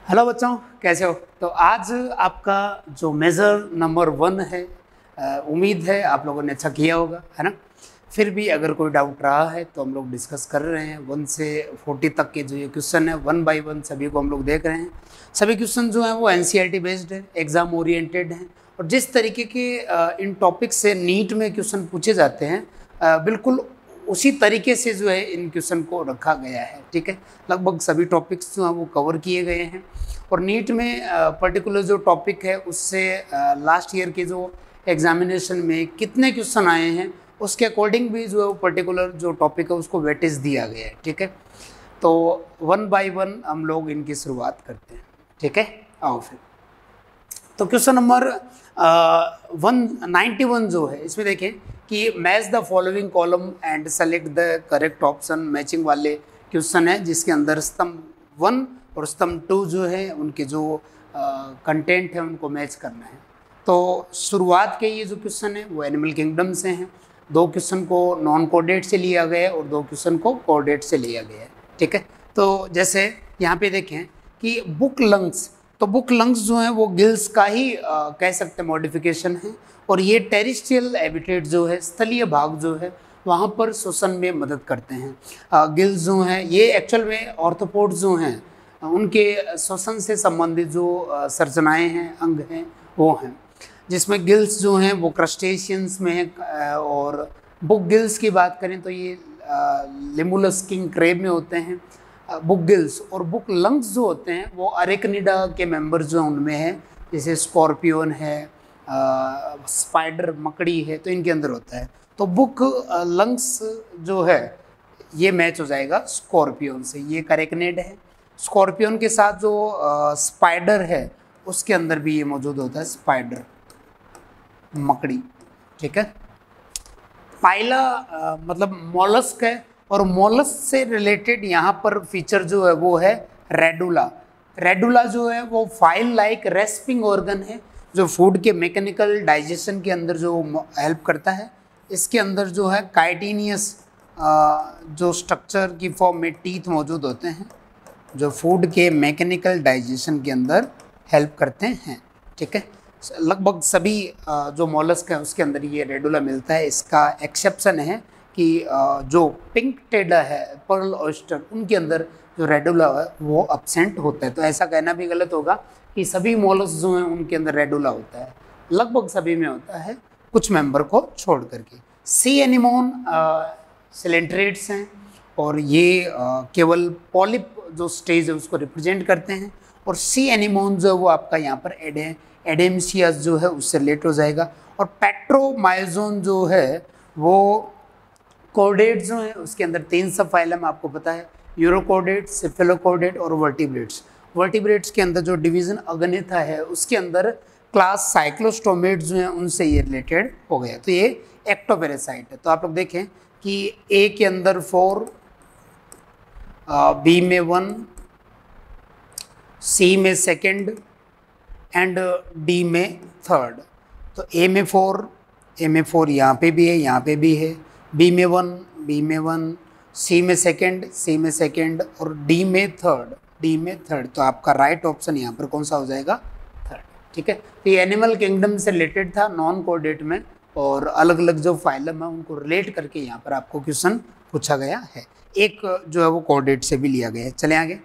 Hello बच्चों, कैसे हो? तो आज आपका जो मेज़र नंबर 1 है, उम्मीद है आप लोगों ने अच्छा किया होगा, है ना। फिर भी अगर कोई डाउट रहा है तो हम लोग डिस्कस कर रहे हैं। 1 से 40 तक के जो ये क्वेश्चन है 1 बाय 1 सभी को हम लोग देख रहे हैं। सभी क्वेश्चन जो हैं वो एनसीईआरटी बेस्ड है, एग्ज़ाम ओरिएंटेड हैं। और जिस तरीके के इन टॉपिक से नीट में क्वेश्चन पूछे जाते हैं, बिल्कुल उसी तरीके से जो है इन क्वेश्चन को रखा गया है। ठीक है, लगभग सभी टॉपिक्स जो हैं वो कवर किए गए हैं। और नीट में पर्टिकुलर जो टॉपिक है उससे लास्ट ईयर के जो एग्जामिनेशन में कितने क्वेश्चन आए हैं उसके अकॉर्डिंग भी जो है वो पर्टिकुलर जो टॉपिक है उसको वेटेज दिया गया है। ठीक है, तो 1 बाय 1 हम लोग इनकी शुरुआत करते हैं। ठीक है, आओ फिर। तो क्वेश्चन नंबर 191 जो है इसमें देखें कि match the following column and select the correct option. Matching वाले क्वेश्चन है जिसके अंदर स्तंभ 1 और स्तंभ 2 जो है उनके जो कंटेंट है उनको मैच करना है। तो शुरुआत के ये जो क्वेश्चन है वो एनिमल किंगडम से हैं। 2 क्वेश्चन को नॉन कोडेट से लिया गया है और 2 क्वेश्चन को कोडेट से लिया गया है। ठीक है, तो जैसे यहाँ पे देखें कि बुक लंग्स, तो बुक लंग्स जो हैं वो गिल्स का ही कह सकते हैं मॉडिफिकेशन है। और ये टेरिस्ट्रियल हैबिटेट जो है, स्थलीय भाग जो है वहाँ पर श्वसन में मदद करते हैं। गिल्स जो हैं ये एक्चुअल में ऑर्थोपोड जो हैं उनके श्वसन से संबंधित जो संरचनाएँ हैं, अंग हैं वो हैं, जिसमें गिल्स जो हैं वो क्रस्टेशियंस में हैं। और बुक गिल्स की बात करें तो ये लिमुलस किंग क्रेब में होते हैं बुक गिल्स। और बुक लंग्स जो होते हैं वो अरेक्निडा के मेंबर जो उनमें हैं, जैसे स्कॉर्पियन है, स्पाइडर मकड़ी है, तो इनके अंदर होता है। तो बुक लंग्स जो है ये मैच हो जाएगा स्कॉर्पियन से, ये अरेक्निड है। स्कॉर्पियन के साथ जो स्पाइडर है उसके अंदर भी ये मौजूद होता है, स्पाइडर मकड़ी। ठीक है, पाइला मतलब मॉलस्क है। और मॉलस्क से रिलेटेड यहाँ पर फीचर जो है वो है रेडुला। रेडुला जो है वो फाइल लाइक रेस्पिंग ऑर्गन है जो फूड के मैकेनिकल डाइजेशन के अंदर जो हेल्प करता है। इसके अंदर जो है काइटिनियस जो स्ट्रक्चर की फॉर्म में टीथ मौजूद होते हैं जो फूड के मैकेनिकल डाइजेशन के अंदर हेल्प करते हैं। ठीक है, लगभग सभी जो मॉलस्क है उसके अंदर ये रेडुला मिलता है। इसका एक्सेप्शन है कि जो पिंक टेडा है, पर्ल ऑयस्टर, उनके अंदर जो रेडुला है वो एब्सेंट होता है। तो ऐसा कहना भी गलत होगा कि सभी मॉलस्क जो हैं उनके अंदर रेडुला होता है, लगभग सभी में होता है, कुछ मेंबर को छोड़ करके। सी एनिमोन सिलेंट्रेट्स हैं और ये केवल पॉलिप जो स्टेज है उसको रिप्रेजेंट करते हैं। और सी एनिमोन जो है वो आपका यहाँ पर एडेमसिया जो है उससे रिलेट हो जाएगा। और पेट्रोमाइजोन जो है वो कोर्डेट जो है उसके अंदर 3 सब फाइलम आपको पता है, यूरोकोर्डेट, सिफेलोकोर्डेट और वर्टिब्रेट्स। वर्टिब्रेट्स के अंदर जो डिवीजन अगनिथा है उसके अंदर क्लास साइक्लोस्टोमेट जो है उनसे ये रिलेटेड हो गया। तो ये एक्टोपेरासाइट है। तो आप लोग देखें कि ए के अंदर 4, बी में 1, सी में 2 एंड डी में 3। तो ए में 4 यहाँ पे भी है, यहाँ पे भी है। बी में 1, सी में 2 और डी में 3। तो आपका राइट ऑप्शन यहाँ पर कौन सा हो जाएगा? 3। ठीक है, तो ये एनिमल किंगडम से रिलेटेड था नॉन कोडेट में, और अलग अलग जो फाइलम है उनको रिलेट करके यहाँ पर आपको क्वेश्चन पूछा गया है। एक जो है वो कोडेट से भी लिया गया है। चले आगे।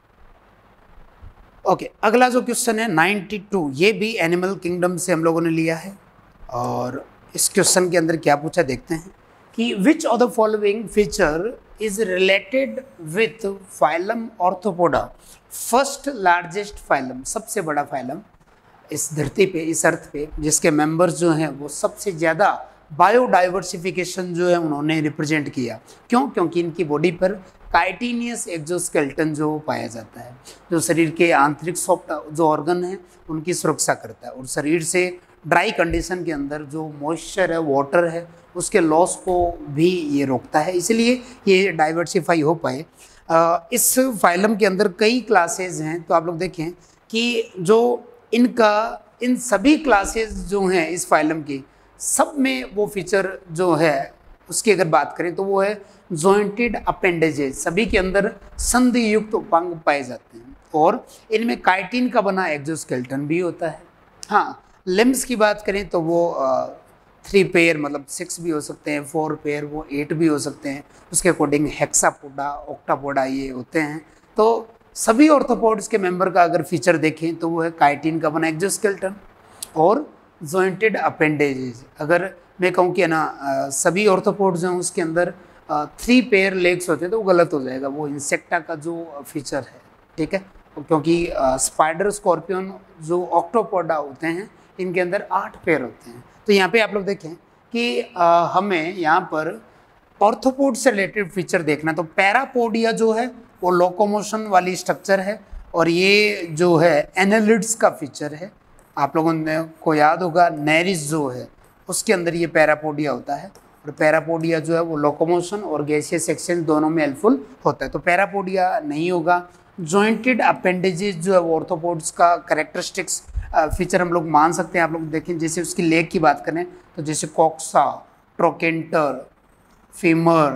ओके, अगला जो क्वेश्चन है 92, ये भी एनिमल किंगडम से हम लोगों ने लिया है। और इस क्वेश्चन के अंदर क्या पूछा देखते हैं कि which of the following feature is related with phylum arthropoda. First largest phylum, सबसे बड़ा फाइलम इस धरती पे, इस अर्थ पे, जिसके मेंबर्स जो हैं वो सबसे ज़्यादा बायोडाइवर्सिफिकेशन जो है उन्होंने रिप्रेजेंट किया। क्यों? क्योंकि इनकी बॉडी पर काइटिनियस एक्सोस्केलेटन जो पाया जाता है जो शरीर के आंतरिक सॉफ्ट जो ऑर्गन है उनकी सुरक्षा करता है और शरीर से ड्राई कंडीशन के अंदर जो मॉइस्चर है, वाटर है, उसके लॉस को भी ये रोकता है, इसलिए ये डाइवर्सिफाई हो पाए। इस फाइलम के अंदर कई क्लासेज हैं। तो आप लोग देखें कि जो इन सभी क्लासेज जो हैं इस फाइलम की, सब में वो फीचर जो है उसकी अगर बात करें तो वो है जॉइंटेड अपेंडेजेस। सभी के अंदर संधि युक्त उपांग पाए जाते हैं। और इनमें काइटिन का बना एक्सोस्केलेटन भी होता है। हाँ, लिम्स की बात करें तो वो 3 पेयर मतलब 6 भी हो सकते हैं, 4 पेयर वो 8 भी हो सकते हैं, उसके अकॉर्डिंग हेक्सापोडा, ऑक्टापोडा ये होते हैं। तो सभी ऑर्थोपोड्स के मेंबर का अगर फीचर देखें तो वो है काइटिन का बना एक्सोस्केलेटन और जॉइंटेड अपेंडेजेस। अगर मैं कहूँ कि ना सभी ऑर्थोपोड्स हैं उसके अंदर 3 पेयर लेग्स होते हैं तो वो गलत हो जाएगा, वो इंसेक्टा का जो फीचर है, ठीक है। क्योंकि स्पाइडर, स्कॉर्पियन जो ऑक्टोपोडा होते हैं इनके अंदर 8 पेयर होते हैं। तो यहाँ पे आप लोग देखें कि हमें यहाँ पर ऑर्थोपोड से रिलेटेड फीचर देखना, तो पैरापोडिया जो है वो लोकोमोशन वाली स्ट्रक्चर है और ये जो है एनालिड्स का फीचर है। आप लोगों को याद होगा नेरिस जो है उसके अंदर ये पैरापोडिया होता है और पैरापोडिया जो है वो लोकोमोशन और गैसियस एक्सचेंज दोनों में हेल्पफुल होता है, तो पैरापोडिया नहीं होगा। जॉइंटेड अपेंडेजेस जो है वो ऑर्थोपोड्स का कैरेक्टरिस्टिक्स फीचर हम लोग मान सकते हैं। आप लोग देखें जैसे उसकी लेग की बात करें तो जैसे coxa, trochanter, femur,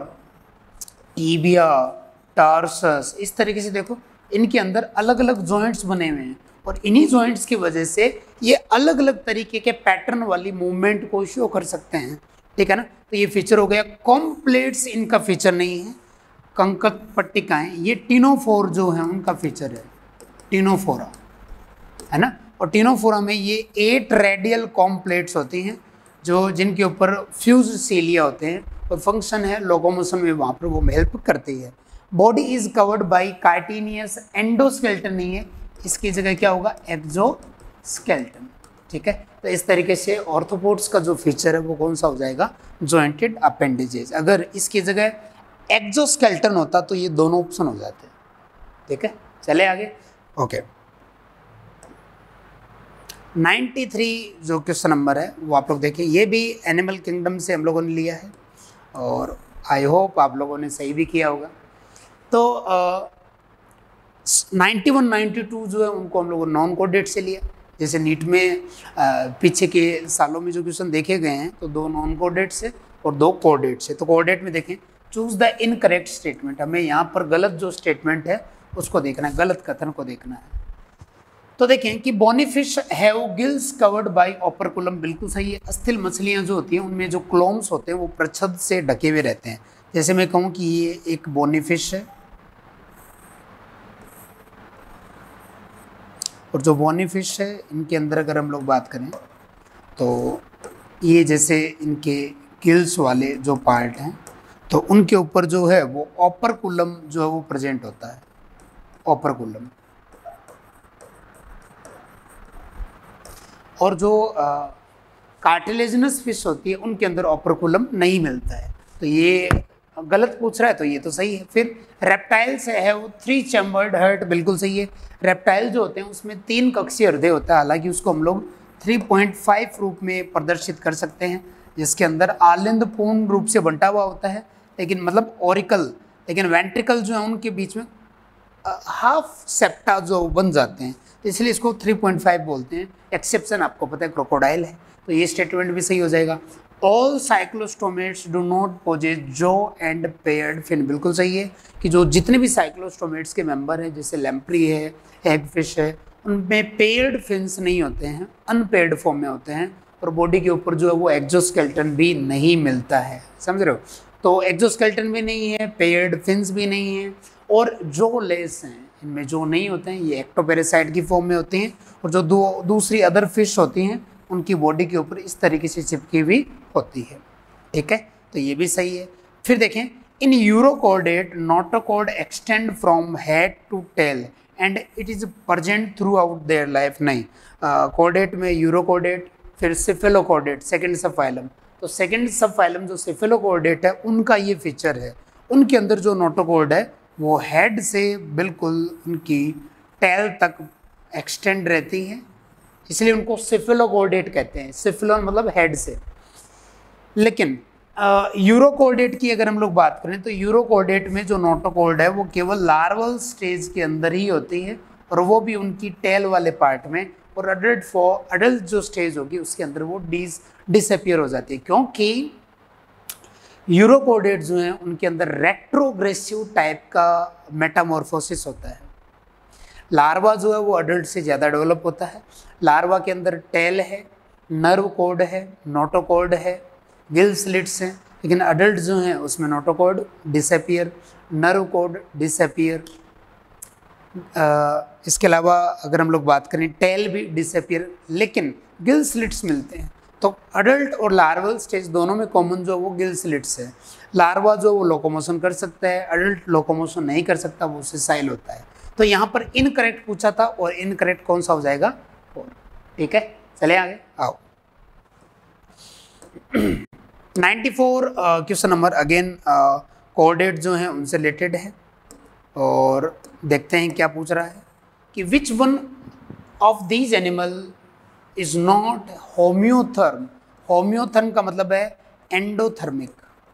tibia, tarsus, इस तरीके से देखो इनके अंदर अलग अलग जॉइंट्स बने हुए हैं और इन्हीं जॉइंट्स की वजह से ये अलग अलग तरीके के पैटर्न वाली मूवमेंट को शो कर सकते हैं, ठीक है ना। तो ये फीचर हो गया। कॉम्प्लेट्स इनका फीचर नहीं है, कंकक पट्टिकाएं ये टीनोफोर जो है उनका फीचर है, टीनोफोरा है ना। और टीनोफोरा में ये 8 रेडियल कॉम्प्लेट्स होती हैं जो जिनके ऊपर फ्यूज सीलिया होते हैं और फंक्शन है लोकोमोशन में वहाँ पर वो हेल्प करती है। Body is covered by chitinous endoskeleton नहीं है, इसकी जगह क्या होगा एक्सोस्केलेटन, ठीक है। तो इस तरीके से ऑर्थोपोड्स का जो फीचर है वो कौन सा हो जाएगा जॉइंटेड अपेंडेजेस। अगर इसकी जगह एक्सोस्केलेटन होता तो ये दोनों ऑप्शन हो जाते, ठीक है। चले आगे, ओके। 93 जो क्वेश्चन नंबर है वो आप लोग देखिए, ये भी एनिमल किंगडम से हम लोगों ने लिया है और आई होप आप लोगों ने सही भी किया होगा। तो 91, 92 जो है उनको हम लोगों ने नॉन कोडेड से लिया। जैसे नीट में पीछे के सालों में जो क्वेश्चन देखे गए हैं तो 2 नॉन कोडेड से और 2 कोडेड से। तो कोडेड में देखें चूज द इनकरेक्ट स्टेटमेंट, हमें यहाँ पर गलत जो स्टेटमेंट है उसको देखना है, गलत कथन को देखना है। तो देखें कि bony fish have gills covered by operculum, बिल्कुल सही है। अस्थिल मछलियाँ जो होती हैं उनमें जो क्लोम्स होते हैं वो प्रच्छद से ढके हुए रहते हैं। जैसे मैं कहूँ कि ये एक बोनीफिश है और जो बोनीफिश है इनके अंदर अगर हम लोग बात करें तो ये जैसे इनके गिल्स वाले जो पार्ट हैं तो उनके ऊपर जो है वो ओपरकुलम जो है वो प्रेजेंट होता है, ओपरकुलम। और जो कार्टिलेजिनस फिश होती है उनके अंदर ओपरकुलम नहीं मिलता है, तो ये गलत पूछ रहा है तो ये तो सही है। फिर रेप्टाइल्स है वो 3 चैम्बर्ड हार्ट, बिल्कुल सही है। रेप्टाइल जो होते हैं उसमें 3 कक्षीय हृदय होता है, हालांकि उसको हम लोग 3.5 रूप में प्रदर्शित कर सकते हैं जिसके अंदर आलिंद पूर्ण रूप से बंटा हुआ होता है, लेकिन मतलब ऑरिकल, लेकिन वेंट्रिकल जो है उनके बीच में हाफ सेप्टा जो बन जाते हैं, तो इसलिए इसको 3.5 बोलते हैं। एक्सेप्शन आपको पता है क्रोकोडाइल है, तो ये स्टेटमेंट भी सही हो जाएगा। All cyclostomates do not possess jaw and paired fin, बिल्कुल सही है कि जो जितने भी साइक्लोस्टोमेट्स के मेंबर हैं जैसे लैम्प्री है, एगफिश है, उनमें पेयर्ड फिन्स नहीं होते हैं, अनपेयर्ड फॉर्म में होते हैं और बॉडी के ऊपर जो है वो एक्सोस्केलेटन भी नहीं मिलता है, समझ रहे हो। तो एक्सोस्केलेटन भी नहीं है, पेयर्ड फिन्स भी नहीं है और जो लेस हैं इनमें जो नहीं होते हैं ये एक्टोपेरासाइट की फॉर्म में होते हैं और जो दूसरी अदर फिश होती हैं उनकी बॉडी के ऊपर इस तरीके से चिपकी हुई होती है, ठीक है। तो ये भी सही है। फिर देखें in urochordate notochord extend from head to tail and it is present throughout their life, नहीं। कॉर्डेट में यूरोकॉर्डेट, फिर सिफेलोकॉर्डेट सेकेंड सब फाइलम, तो सेकेंड सब फाइलम जो सिफेलोकॉर्डेट है उनका ये फीचर है, उनके अंदर जो नोटोकॉर्ड है वो हेड से बिल्कुल उनकी टेल तक एक्सटेंड रहती है, इसलिए उनको सिफेलोकॉर्डेट कहते हैं। सिफेलोन मतलब हेड से। लेकिन यूरोकॉर्डेट की अगर हम लोग बात करें तो यूरोकॉर्डेट में जो नोटोकॉर्ड है वो केवल लार्वल स्टेज के अंदर ही होती है और वो भी उनकी टेल वाले पार्ट में, और अडल्ट जो स्टेज होगी उसके अंदर वो डिसअपियर हो जाती है, क्योंकि यूरोकॉर्डेट जो हैं उनके अंदर रेट्रोग्रेसिव टाइप का मेटामॉर्फोसिस होता है। लार्वा जो है वो अडल्ट से ज़्यादा डेवलप होता है। लार्वा के अंदर टेल है, नर्व कोड है, नोटोकॉर्ड है, गिल स्लिट्स हैं, लेकिन अडल्ट जो हैं उसमें notochord disappear, nerve cord disappear. इसके अलावा अगर हम लोग बात करें टेल भी डिसअपियर, लेकिन गिल स्लिट्स मिलते हैं। तो अडल्ट और लार्वल स्टेज दोनों में कॉमन जो वो गिल स्लिट्स है। लार्वा जो वो लोकोमोशन कर सकता है, अडल्ट लोकोमोशन नहीं कर सकता, वो सिसाइल होता है। तो यहाँ पर इनकरेक्ट पूछा था और इनकरेक्ट कौन सा हो जाएगा? 4। ठीक है, चले आगे आओ। 94 क्वेश्चन नंबर अगेन कोऑर्डिनेट जो हैं उनसे रिलेटेड है और देखते हैं क्या पूछ रहा है कि which one of these animal is not homeotherm. Homeotherm का मतलब है एंडोथर्मिक,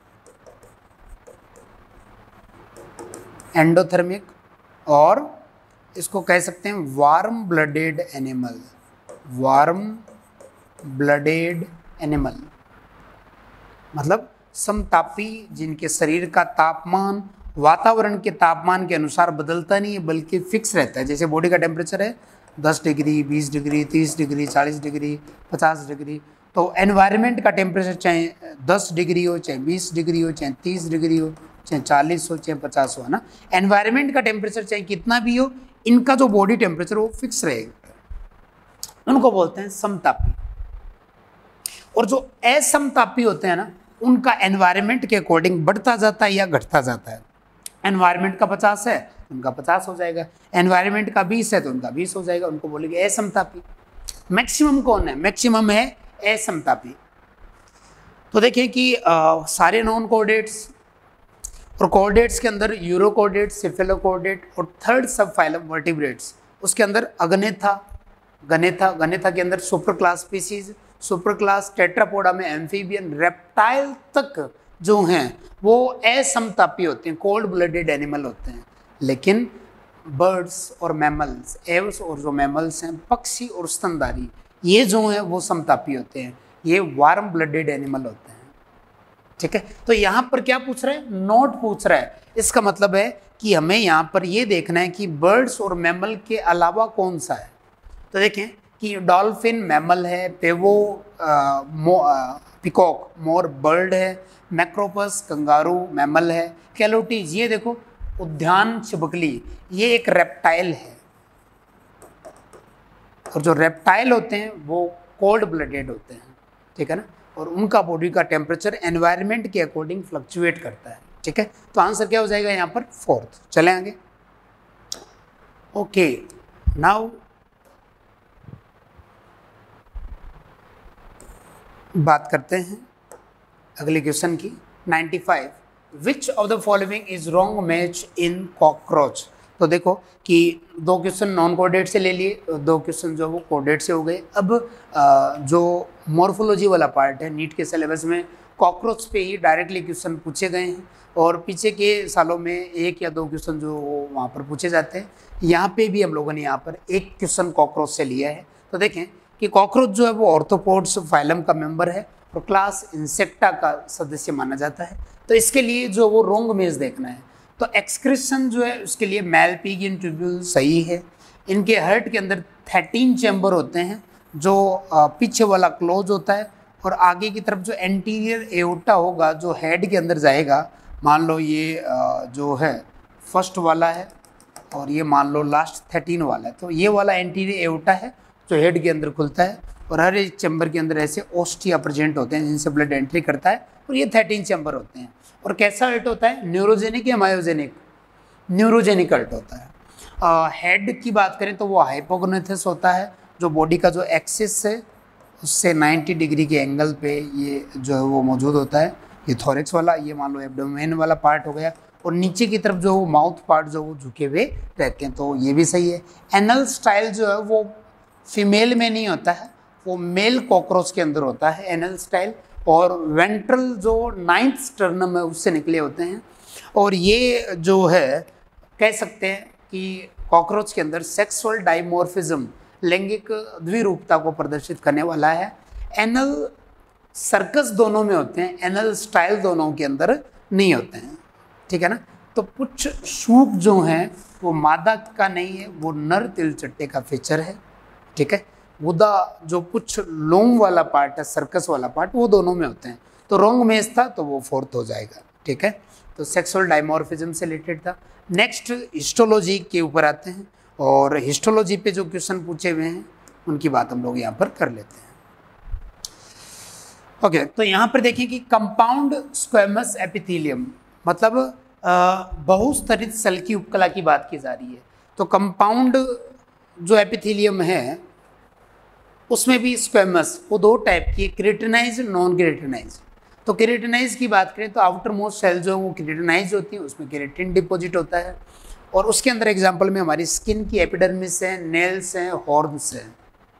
एंडोथर्मिक, और इसको कह सकते हैं warm blooded animal, warm blooded animal मतलब समतापी, जिनके शरीर का तापमान वातावरण के तापमान के अनुसार बदलता नहीं है बल्कि फिक्स रहता है। जैसे बॉडी का टेम्परेचर है 10 degree, 20 degree, 30 degree, 40 degree, 50 degree, तो एनवायरनमेंट का टेम्परेचर चाहे 10 डिग्री हो, चाहे 20 डिग्री हो, चाहे 30 डिग्री हो, चाहे 40 हो, चाहे 50 हो, है ना। एनवायरनमेंट का टेम्परेचर चाहे कितना भी हो, इनका जो बॉडी टेम्परेचर वो फिक्स रहेगा, उनको बोलते हैं समतापी। और जो असमतापी होते हैं ना, उनका एनवायरनमेंट के अकॉर्डिंग बढ़ता जाता है या घटता जाता है। एनवायरनमेंट का 50 है, उनका 50 हो जाएगा, एनवायरनमेंट का 20 है तो उनका 20 हो जाएगा, उनको बोलेंगे असमतापी। मैक्सिमम कौन है? मैक्सिमम है असमतापी। तो देखिए कि सारे नॉन कोऑर्डिनेट्स और कोऑर्डिनेट्स के अंदर यूरोकोऑर्डिनेट्स, सेफेलोकोऑर्डिनेट और थर्ड सब फाइलम वर्टिब्रेट्स, उसके अंदर अग्नेथा, गनेथा, गनेथा के अंदर super class species, super class tetrapoda में एम्फीबियन, रेप्टाइल तक जो हैं वो असमतापी होते हैं, कोल्ड ब्लडेड एनिमल होते हैं। लेकिन बर्ड्स और मैमल्स, एव्स और जो मैमल्स हैं, पक्षी और स्तनधारी, ये जो हैं वो समतापी होते हैं, ये वार्म ब्लडेड एनिमल होते हैं। ठीक है, तो यहाँ पर क्या पूछ रहा है? नोट पूछ रहा है। इसका मतलब है कि हमें यहाँ पर ये देखना है कि बर्ड्स और मैमल के अलावा कौन सा है। तो देखें कि डॉल्फिन मैमल है, पेवो पिकॉक मोर बर्ड है, मैक्रोपस कंगारू मैमल है, कैलोटीज ये देखो उद्यान छिपकली ये एक रेप्टाइल है। और जो रेप्टाइल होते हैं वो कोल्ड ब्लडेड होते हैं, ठीक है ना, और उनका बॉडी का टेम्परेचर एनवायरनमेंट के अकॉर्डिंग फ्लक्चुएट करता है। ठीक है, तो आंसर क्या हो जाएगा यहाँ पर? 4th। चलें आगे। ओके, नाउ बात करते हैं अगले क्वेश्चन की। 95 which of the following is wrong match in cockroach. तो देखो कि 2 क्वेश्चन नॉन कोऑर्डिनेट से ले लिए, 2 क्वेश्चन जो वो कोऑर्डिनेट से हो गए। अब जो मॉर्फोलॉजी वाला पार्ट है नीट के सिलेबस में कॉकरोच पे ही डायरेक्टली क्वेश्चन पूछे गए हैं और पीछे के सालों में 1 या 2 क्वेश्चन जो वहाँ पर पूछे जाते हैं। यहाँ पे भी हम लोगों ने यहाँ पर 1 क्वेश्चन कॉकरोच से लिया है। तो देखें कि कॉकरोच जो है वो ऑर्थोपोड्स फाइलम का मेंबर है और क्लास इंसेक्टा का सदस्य माना जाता है। तो इसके लिए जो वो रोंग मेज देखना है, तो एक्सक्रीशन जो है उसके लिए मैलपीगियन ट्यूब्यूल सही है। इनके हार्ट के अंदर 13 चैम्बर होते हैं, जो पीछे वाला क्लोज होता है और आगे की तरफ जो एंटीरियर एओर्टा होगा जो हेड के अंदर जाएगा, मान लो ये जो है फर्स्ट वाला है और ये मान लो लास्ट 13 वाला है, तो ये वाला एंटीरियर एओर्टा है जो हेड के अंदर खुलता है और हर एक चैम्बर के अंदर ऐसे ओस्टिया प्रेजेंट होते हैं जिनसे ब्लड एंट्री करता है और ये 13 चैम्बर होते हैं। और कैसा हर्ट होता है? न्यूरोजेनिक या मायोजेनिक? न्यूरोजेनिक हर्ट होता है। हेड की बात करें तो वो हाइपोगोनेथस होता है, जो बॉडी का जो एक्सिस है उससे 90 डिग्री के एंगल पे ये जो है वो मौजूद होता है। ये थोरेक्स वाला, ये मान लो एब्डोमेन वाला पार्ट हो गया और नीचे की तरफ जो माउथ पार्ट जो वो झुके हुए रहते हैं, तो ये भी सही है। एनल स्टाइल जो है वो फीमेल में नहीं होता है, वो मेल कॉकरोच के अंदर होता है एनल स्टाइल, और वेंट्रल जो 9th स्टर्नम है उससे निकले होते हैं। और ये जो है कह सकते हैं कि कॉकरोच के अंदर सेक्सुअल डाइमॉर्फिज्म, लैंगिक द्विरूपता को प्रदर्शित करने वाला है। एनल सर्कस दोनों में होते हैं, एनल स्टाइल दोनों के अंदर नहीं होते हैं, ठीक है ना। तो कुछ सूप जो हैं वो मादा का नहीं है, वो नर तिलचट्टे का फीचर है, ठीक है। गुदा जो कुछ लोम वाला पार्ट है, सर्कस वाला पार्ट, वो दोनों में होते हैं। तो रॉन्ग मेज था तो वो फोर्थ हो जाएगा, ठीक है। तो सेक्सुअल डायमॉर्फिज्म से रिलेटेड था। नेक्स्ट हिस्टोलॉजी के ऊपर आते हैं, और हिस्टोलॉजी पे जो क्वेश्चन पूछे हुए हैं उनकी बात हम लोग यहाँ पर कर लेते हैं। ओके, तो यहाँ पर देखिए कि कंपाउंड स्क्वेमस एपिथेलियम मतलब बहुस्तरित सेल की उपकला की बात की जा रही है। तो कंपाउंड जो एपिथेलियम है उसमें भी स्क्वेमस, वो दो टाइप की, केराटिनाइज, नॉन केराटिनाइज। तो केराटिनाइज की बात करें तो आउटर मोस्ट सेल जो है वो केराटिनाइज होती है, उसमें केराटिन डिपॉजिट होता है, और उसके अंदर एग्जांपल में हमारी स्किन की एपिडर्मिस है, नेल्स हैं, हॉर्न्स हैं।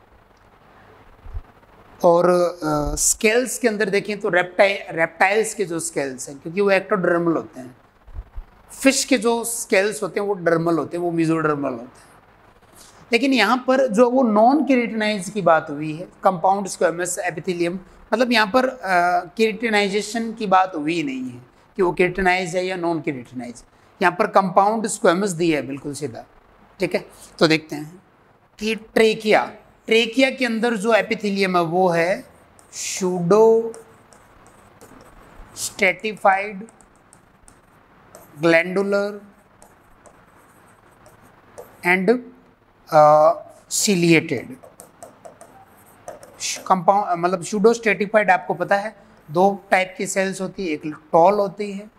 और स्केल्स के अंदर देखें तो रेप्टाइल्स के जो स्केल्स हैं, क्योंकि वो एक्टोडर्मल होते हैं, फिश के जो स्केल्स होते हैं वो डर्मल होते हैं, वो मेसोडर्मल होते हैं। लेकिन यहाँ पर जो वो नॉन केराटिनाइज की बात हुई है, कंपाउंड स्क्वेमस एपिथेलियम, मतलब यहाँ पर केराटिनाइजेशन की बात हुई नहीं है कि वो केराटिनाइज है या नॉन केराटिनाइज। यहाँ पर कंपाउंड स्क्वेमस दिया है बिल्कुल सीधा, ठीक है। तो देखते हैं कि ट्रेकिया के अंदर जो एपिथेलियम है वो है pseudostratified glandular and ciliated compound. मतलब सूडो स्ट्रेटिफाइड आपको पता है दो टाइप की सेल्स होती है, एक टॉल होती है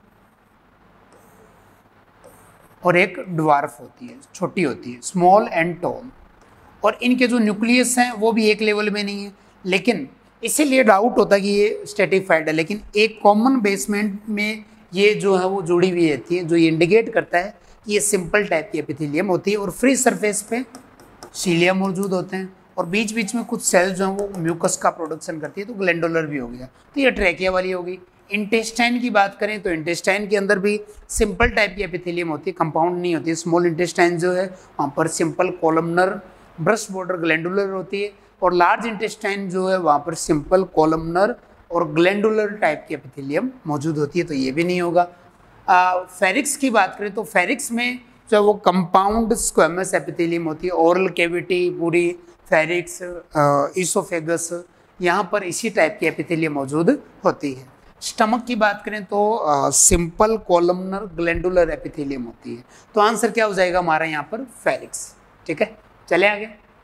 और एक ड्वार्फ होती है, छोटी होती है, स्मॉल एंड टॉल। और इनके जो न्यूक्लियस हैं वो भी एक लेवल में नहीं है, लेकिन इसीलिए डाउट होता है कि ये स्ट्रेटिफाइड है, लेकिन एक कॉमन बेसमेंट में ये जो है वो जुड़ी हुई रहती है, जो ये इंडिकेट करता है कि ये सिंपल टाइप की एपिथेलियम होती है। और फ्री सरफेस पे सीलिया मौजूद होते हैं, और बीच बीच में कुछ सेल्स जो हैं वो म्यूकस का प्रोडक्शन करती है, तो ग्लैंडुलर भी हो गया। तो ये ट्रैकिया वाली होगी। इंटेस्टाइन की बात करें तो इंटेस्टाइन के अंदर भी सिंपल टाइप की एपिथेलियम होती है, कंपाउंड नहीं होती है। स्मॉल इंटेस्टाइन जो है वहाँ पर simple columnar brush border glandular होती है, और लार्ज इंटेस्टाइन जो है वहाँ पर सिंपल कॉलमनर और ग्लैंडुलर टाइप की एपिथेलियम मौजूद होती है, तो ये भी नहीं होगा। फेरिक्स की बात करें तो फेरिक्स में जो है वो कंपाउंड स्क्वेमस एपिथेलियम होती है, ओरल कैविटी पूरी, फेरिक्स, इसोफेगस, यहाँ पर इसी टाइप की एपिथेलियम मौजूद होती है। स्टमक की बात करें तो सिंपल कॉलमनर ग्लैंडुलर एपिथेलियम होती है। तो आंसर क्या हो जाएगा हमारा यहाँ पर फेरिक्स, ठीक है। चले आगे।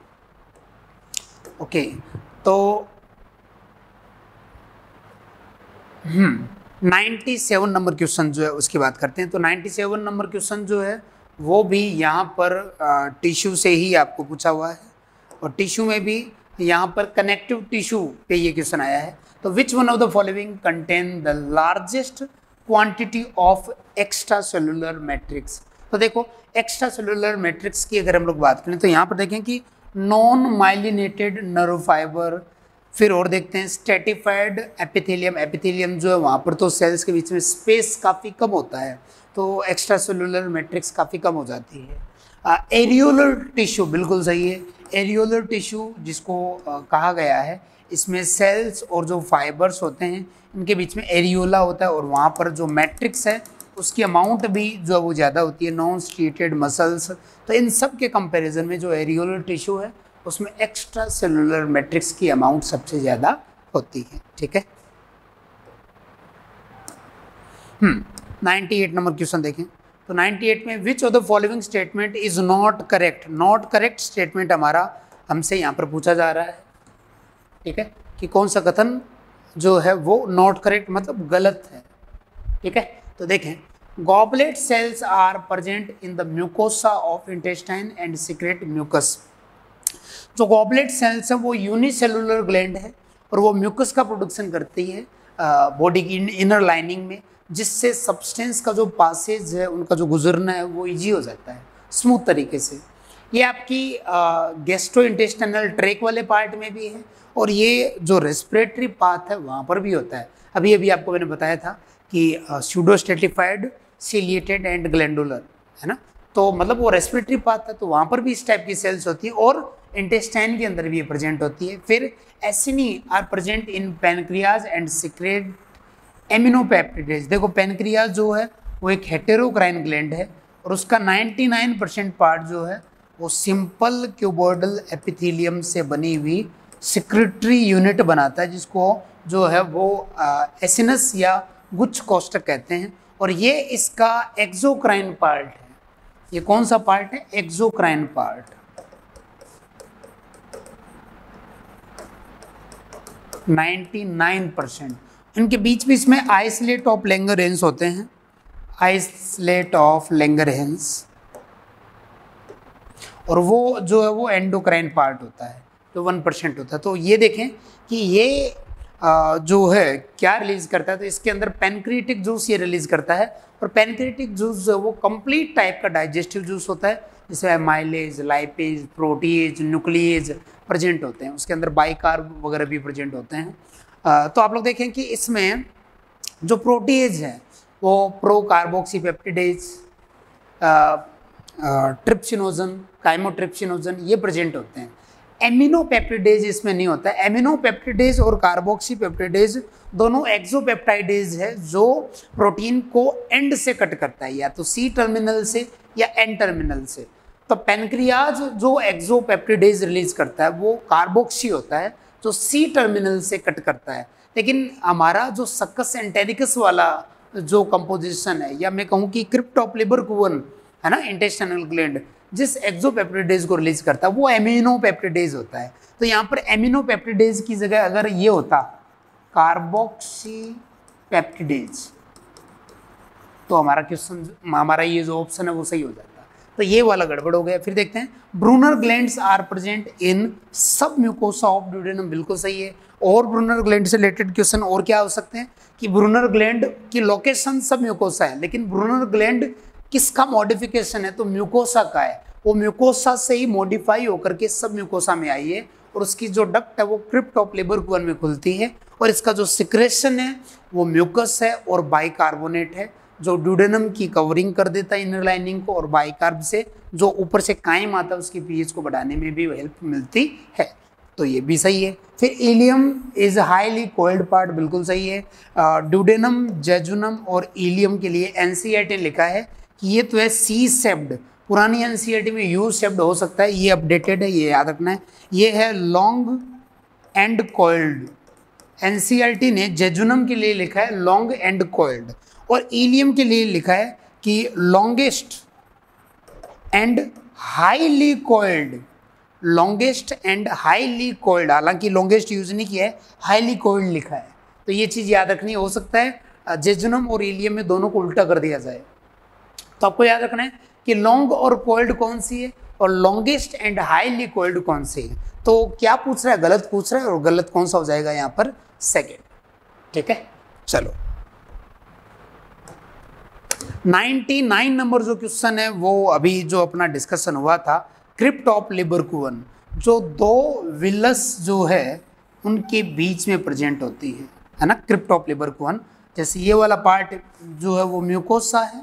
ओके, तो 97 नंबर क्वेश्चन जो है उसकी बात करते हैं। तो 97 नंबर क्वेश्चन जो है वो भी यहाँ पर टिश्यू से ही आपको पूछा हुआ है, और टिश्यू में भी यहाँ पर कनेक्टिव टिश्यू पे ये क्वेश्चन आया है। तो which one of the following contain the largest quantity of extracellular matrix. तो देखो एक्स्ट्रा सेलुलर मैट्रिक्स की अगर हम लोग बात करें तो यहाँ पर देखें कि नॉन माइलिनेटेड नर्व फाइबर, फिर और देखते हैं स्ट्रेटिफाइड एपिथेलियम। एपिथेलियम जो है वहाँ पर तो सेल्स के बीच में स्पेस काफ़ी कम होता है, तो एक्स्ट्रा सेलुलर मैट्रिक्स काफ़ी कम हो जाती है। एरियोलर टिश्यू बिल्कुल सही है। एरियोलर टिश्यू जिसको कहा गया है, इसमें सेल्स और जो फाइबर्स होते हैं इनके बीच में एरियोला होता है, और वहाँ पर जो मैट्रिक्स है उसकी अमाउंट भी जो है वो ज़्यादा होती है। नॉन स्ट्रिएटेड मसल्स, तो इन सब के कंपैरिजन में जो एरियोलर टिश्यू है उसमें एक्स्ट्रा सेलुलर मैट्रिक्स की अमाउंट सबसे ज़्यादा होती है, ठीक है। 98 नंबर क्वेश्चन देखें। तो 98 में which of the following statement is not correct. Not correct statement हमारा हमसे यहाँ पर पूछा जा रहा है, ठीक है, कि कौन सा कथन जो है वो नॉट करेक्ट मतलब गलत है, ठीक है। तो देखें, goblet cells are present in the mucosa of intestine and secrete mucus. जो गॉबलेट सेल्स है वो यूनिसेलुलर ग्लैंड है, और वो म्यूकस का प्रोडक्शन करती है बॉडी की इनर लाइनिंग में, जिससे सब्सटेंस का जो पासेज है, उनका जो गुजरना है वो इजी हो जाता है स्मूथ तरीके से। ये आपकी गैस्ट्रो इंटेस्टाइनल ट्रैक वाले पार्ट में भी है, और ये जो रेस्पिरेटरी पाथ है वहाँ पर भी होता है। अभी अभी आपको मैंने बताया था कि pseudostratified, ciliated and glandular, है ना। तो मतलब वो रेस्पिरेटरी पाथ है, तो वहाँ पर भी इस टाइप की सेल्स होती है, और इंटेस्टाइन के अंदर भी ये प्रेजेंट होती है। फिर acini are present in pancreas and secrete aminopeptidase. देखो पैनक्रियाज जो है वो एक हेटेरोक्राइन ग्लैंड है और उसका 99% पार्ट जो है वो सिंपल क्यूबॉइडल एपिथेलियम से बनी हुई सिक्रेटरी यूनिट बनाता है, जिसको जो है वो एसिनस या गुच्छ कोष्ठक कहते हैं। और ये इसका एक्सोक्राइन पार्ट है। ये कौन सा पार्ट है? Exocrine part. 99%। इनके बीच बीच में आइसलेट ऑफ लैंगरहेंस होते हैं, आइसलेट ऑफ लैंगरहेंस, और वो जो है वो एंडोक्राइन पार्ट होता है, तो 1% होता है। तो ये देखें कि ये जो है क्या रिलीज करता है, तो इसके अंदर पेनक्रिएटिक जूस ये रिलीज करता है। और पेनक्रिएटिक जूस जो है वो कंप्लीट टाइप का डाइजेस्टिव जूस होता है, जिसमें amylase, lipase, protease, nuclease present होते हैं। उसके अंदर बाइकार्ब वगैरह भी प्रेजेंट होते हैं। तो आप लोग देखें कि इसमें जो प्रोटीज है वो प्रो कार्बोक्सीपेप्टिडेज, ट्रिप्सिनोजन, काइमोट्रिप्सिनोजन ये प्रेजेंट होते हैं। एमिनोपेप्टिडेज इसमें नहीं होता है। एमिनोपेप्टिडेज और कार्बोक्सीपेप्टिडेज दोनों एक्सोपेप्टाइडेज है जो प्रोटीन को एंड से कट करता है, या तो सी टर्मिनल से या एन टर्मिनल से। तो पेनक्रियाज जो एक्सोपेप्टिडेज रिलीज करता है वो कार्बोक्सी होता है जो सी टर्मिनल से कट करता है। लेकिन हमारा जो सक्कस एंटेरिकस वाला जो कंपोजिशन है, या मैं कहूँ कि क्रिप्टोप्लिबरकुवन है ना, इंटेस्टाइनल ग्लैंड, जिस एक्सोपेप्टिडेज को रिलीज करता है वो एमिनोपेप्टिडेज होता है। तो यहाँ पर एमिनोपेप्टिडेज की जगह अगर ये होता कार्बोक्सीपेप्टिडेज, तो हमारा क्वेश्चन, हमारा ये जो ऑप्शन है वो सही हो जाता। तो ये वाला गड़बड़ हो गया। फिर देखते हैं, Brunner glands are present in submucosa of duodenum, बिल्कुल सही है। और ब्रूनर ग्लैंड से रिलेटेड क्वेश्चन और क्या हो सकते हैं कि ब्रूनर ग्लैंड की लोकेशन सब म्यूकोसा है, लेकिन ब्रूनर ग्लैंड किसका मॉडिफिकेशन है, तो म्यूकोसा का है। वो म्यूकोसा से ही मॉडिफाई होकर के सब म्यूकोसा में आई है, और उसकी जो डक्ट है वो क्रिप्ट ऑफ लिबरकुवन में खुलती है। और इसका जो सिक्रेशन है वो म्यूकस है और बाइकार्बोनेट है, जो ड्यूडेनम की कवरिंग कर देता है इनर लाइनिंग को, और बाइकार्ब से जो ऊपर से काइम आता है उसकी पीएच को बढ़ाने में भी हेल्प मिलती है। तो ये भी सही है। फिर ileum is highly coiled part, बिल्कुल सही है। ड्यूडेनम, जेजुनम और इलियम के लिए एनसीईआरटी लिखा है कि ये तो है सी सेप्ड। पुरानी एनसीईआरटी में यू सेप्ड हो सकता है, ये अपडेटेड है, ये याद रखना है। ये है लॉन्ग एंड कोल्ड। एनसीईआरटी ने जेजुनम के लिए लिखा है लॉन्ग एंड कोल्ड, और इलियम के लिए लिखा है कि longest and highly coiled. Longest and highly coiled, हालांकि लॉन्गेस्ट यूज नहीं किया है, हाईली कोल्ड लिखा है। तो ये चीज़ याद रखनी हो सकता है जेजुनम और इलियम में दोनों को उल्टा कर दिया जाए। तो आपको याद रखना है कि लॉन्ग और कोल्ड कौन सी है और लॉन्गेस्ट एंड हाईली कोल्ड कौन सी है। तो क्या पूछ रहा है, गलत पूछ रहा है, और गलत कौन सा हो जाएगा यहाँ पर, सेकेंड। ठीक है, चलो 99 नंबर जो क्वेश्चन है वो अभी जो अपना डिस्कशन हुआ था, क्रिप्ट ऑफ लिबरकुवन, जो दो विलस जो है उनके बीच में प्रेजेंट होती है ना, क्रिप्ट ऑफ लिबरकुवन। जैसे ये वाला पार्ट जो है वो म्यूकोसा है,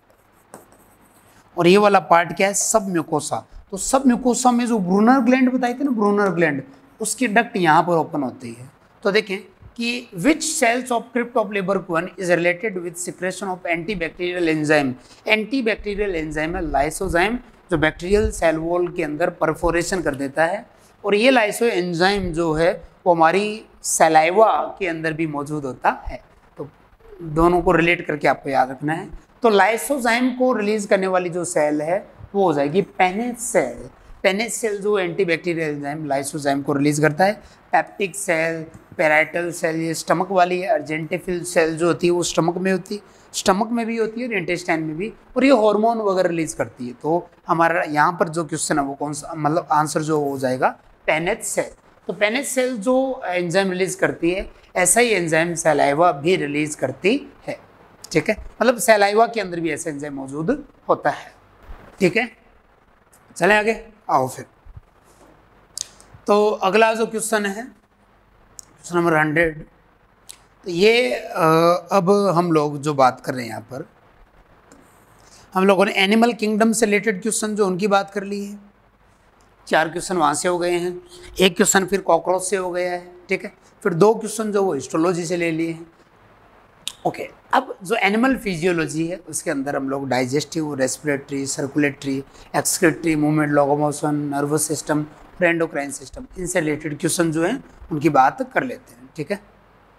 और ये वाला पार्ट क्या है, सब म्यूकोसा। तो सब म्यूकोसा में जो ब्रूनर ग्लैंड बताए थे ना, ब्रूनर ग्लैंड, उसकी डक्ट यहाँ पर ओपन होती है। तो देखें कि which cells of crypt of Lieberkuhn is related with secretion of antibacterial enzyme. Antibacterial enzyme है लाइसोजाइम, जो बैक्टीरियल सेल वॉल के अंदर परफोरेशन कर देता है। और ये लाइसो एंजाइम जो है वो हमारी सलाइवा के अंदर भी मौजूद होता है। तो दोनों को रिलेट करके आपको याद रखना है। तो लाइसोजाइम को रिलीज करने वाली जो सेल है वो हो जाएगी पेनेज सेल। पेनेज सेल जो एंटीबैक्टीरियल एंजाइम लाइसोजाइम को रिलीज करता है। पेप्टिक सेल, पेराइटल सेल ये स्टमक वाली है। अर्जेंटिफिल सेल जो होती है वो स्टमक में होती है, स्टमक में भी होती है और इंटेस्टाइन में भी, और ये हार्मोन वगैरह रिलीज करती है। तो हमारा यहाँ पर जो क्वेश्चन है वो कौन सा, मतलब आंसर जो हो जाएगा पेनेज सेल। तो पेनेज सेल जो एंजाइम रिलीज करती है, ऐसा ही एंजाइम सलाइवा भी रिलीज करती है। ठीक है, मतलब सलाइवा के अंदर भी ऐसा एंजाइम मौजूद होता है। ठीक है, चलें आगे, आओ फिर। तो अगला जो क्वेश्चन है, क्वेश्चन नंबर 100। तो ये अब हम लोग जो बात कर रहे हैं यहाँ पर, हम लोगों ने एनिमल किंगडम से रिलेटेड क्वेश्चन जो उनकी बात कर ली है। 4 क्वेश्चन वहाँ से हो गए हैं, 1 क्वेश्चन फिर कॉकरोच से हो गया है। ठीक है, फिर 2 क्वेश्चन जो वो हिस्टोलॉजी से ले लिए हैं, ओके, अब जो एनिमल फिजियोलॉजी है उसके अंदर हम लोग digestive, respiratory, circulatory, excretory, movement, locomotion, nervous system, endocrine system, इनसे रिलेटेड क्वेश्चन जो हैं उनकी बात कर लेते हैं। ठीक है,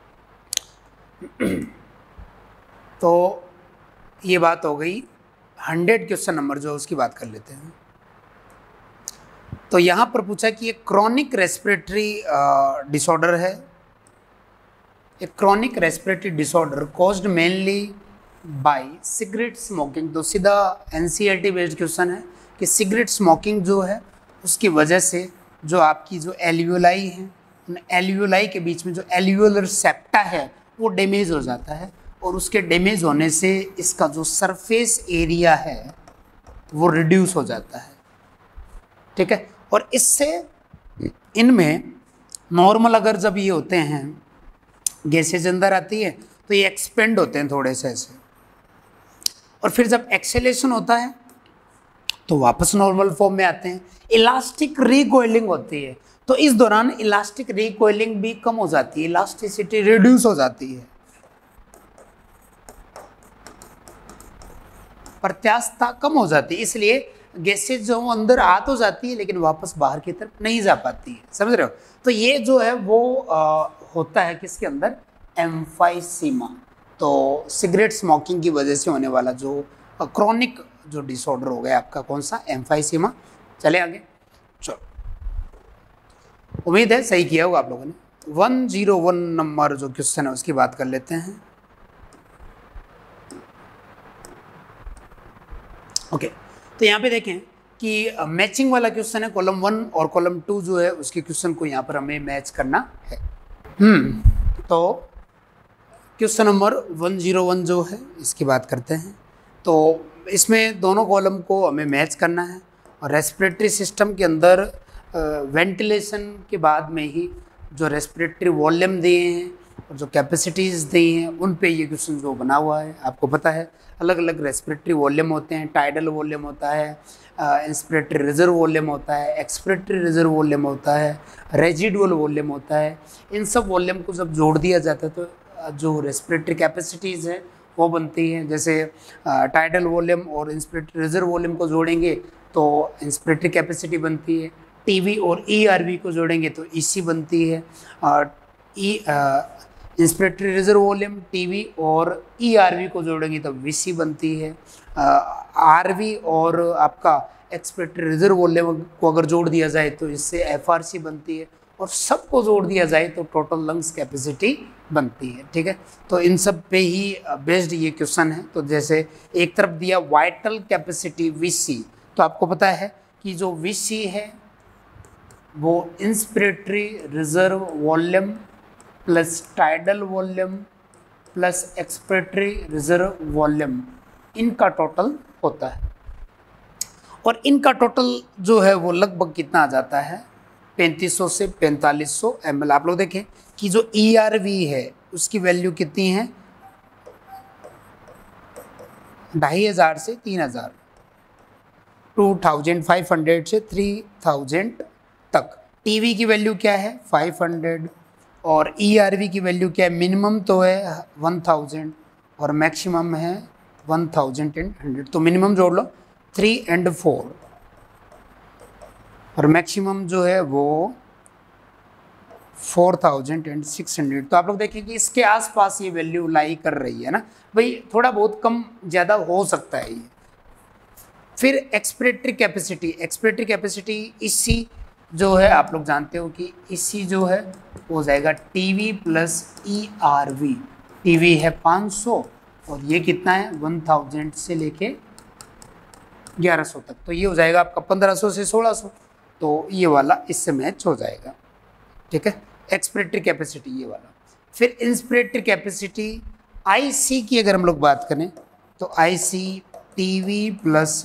तो ये बात हो गई 100 क्वेश्चन नंबर जो उसकी बात कर लेते हैं। तो यहाँ पर पूछा कि ये क्रॉनिक रेस्पिरेटरी डिसऑर्डर है, एक chronic respiratory disorder caused mainly by cigarette smoking. तो सीधा एनसीईआरटी बेस्ड क्वेश्चन है कि सिगरेट स्मोकिंग जो है उसकी वजह से जो आपकी जो एल्वियोलाई हैं, उन एल्वियोलाई के बीच में जो एल्वियोलर सेप्टा है वो डैमेज हो जाता है, और उसके डैमेज होने से इसका जो सरफेस एरिया है वो रिड्यूस हो जाता है। ठीक है, और इससे इनमें नॉर्मल अगर जब ये होते हैं गैसेज अंदर आती है तो ये एक्सपेंड होते हैं थोड़े से ऐसे, और फिर जब एक्सेलेशन होता है तो वापस नॉर्मल फॉर्म में आते हैं। इलास्टिक रिकॉइलिंग होती है, तो इस दौरान इलास्टिक रिकॉइलिंग भी कम हो जाती है, इलास्टिसिटी रिड्यूस हो जाती है, प्रत्यास्थता कम हो जाती है, इसलिए गैसेज जो अंदर आ तो जाती है लेकिन वापस बाहर की तरफ नहीं जा पाती है। समझ रहे हो? तो ये जो है वो होता है किसके अंदर, एम्फाइसीमा। तो सिगरेट स्मोकिंग की वजह से होने वाला जो क्रॉनिक जो डिसऑर्डर हो गया आपका, कौन सा, एम्फाइसीमा। चले आगे, चलो, उम्मीद है सही किया होगा आप लोगों ने। 101 नंबर जो क्वेश्चन है उसकी बात कर लेते हैं। ओके, तो यहाँ पे देखें कि मैचिंग वाला क्वेश्चन है, कॉलम 1 और कॉलम 2 जो है उसके क्वेश्चन को यहाँ पर हमें मैच करना है। तो क्वेश्चन नंबर 101 जो है इसकी बात करते हैं। तो इसमें दोनों कॉलम को हमें मैच करना है, और रेस्पिरेटरी सिस्टम के अंदर वेंटिलेशन के बाद में ही जो रेस्पिरेटरी वॉल्यूम दिए हैं और जो कैपेसिटीज़ दी हैं उन पे ये क्वेश्चन जो बना हुआ है। आपको पता है अलग अलग रेस्पिरेटरी वॉल्यूम होते हैं, टाइडल वॉल्यूम होता है, इंस्पिरेटरी रिजर्व वॉल्यूम होता है, एक्सपिरेटरी रिजर्व वॉल्यूम होता है, रेजिडुअल वॉल्यूम होता है। इन सब वॉल्यूम को जब जोड़ दिया जाता है तो जो रेस्पिरेटरी कैपेसिटीज़ है वो बनती है। जैसे टाइडल वॉल्यूम और इंस्पिरेटरी रिजर्व वॉल्यूम को जोड़ेंगे तो इंस्पिरेटरी कैपेसिटी बनती है, टीवी और ईआरवी को जोड़ेंगे तो ईसी बनती है, इंस्पिरेटरी रिजर्व वॉल्यूम, टीवी और ईआरवी को जोड़ेंगे तो वीसी बनती है, आरवी और आपका एक्सपिरेटरी रिजर्व वॉल्यूम को अगर जोड़ दिया जाए तो इससे एफआरसी बनती है, और सबको जोड़ दिया जाए तो टोटल लंग्स कैपेसिटी बनती है। ठीक है, तो इन सब पे ही बेस्ड ये क्वेश्चन है। तो जैसे एक तरफ दिया वाइटल कैपेसिटी वीसी, तो आपको पता है कि जो वीसी है वो inspiratory reserve volume plus tidal volume plus expiratory reserve volume, इनका टोटल होता है, और इनका टोटल जो है वो लगभग कितना आ जाता है, 3500 से 4500 ml। आप लोग देखें कि जो ERV है उसकी वैल्यू कितनी है, 2500 से 3000, 2500 से 3000 तक। टीवी की वैल्यू क्या है 500, और ERV की वैल्यू क्या है, मिनिमम तो है 1000 और मैक्सिमम है 1100। तो मिनिमम जोड़ लो 3 और 4, और मैक्सिमम जो है वो 4600। तो आप लोग देखें कि इसके आसपास ये वैल्यू लाई कर रही है ना भाई, थोड़ा बहुत कम ज़्यादा हो सकता है ये। फिर एक्सपिरेटरी कैपेसिटी इसी जो है आप लोग जानते हो कि इसी जो है हो जाएगा टीवी प्लस ERV। टीवी है 500 और ये कितना है 1000 से लेके 1100 तक, तो ये हो जाएगा आपका 1500 से 1600। तो ये वाला इससे मैच हो जाएगा। ठीक है, एक्सपिरेटरी कैपेसिटी ये वाला। फिर इंस्पिरेटरी कैपेसिटी IC की अगर हम लोग बात करें तो IC टीवी प्लस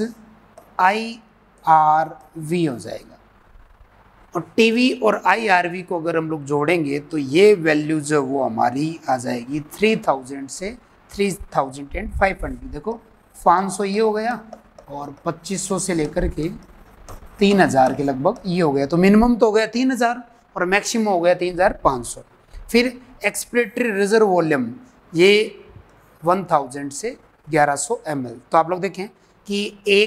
IRV हो जाएगा, और टीवी और IRV को अगर हम लोग जोड़ेंगे तो ये वैल्यू जो वो हमारी आ जाएगी 3000 से 3500। देखो 500 ये हो गया और 2500 से लेकर के 3000 के लगभग ये हो गया। तो मिनिमम तो हो गया 3000 और मैक्सिमम हो गया 3500। फिर एक्सपिरेटरी रिजर्व वॉल्यूम, ये 1000 से 1100 ml। तो आप लोग देखें कि ए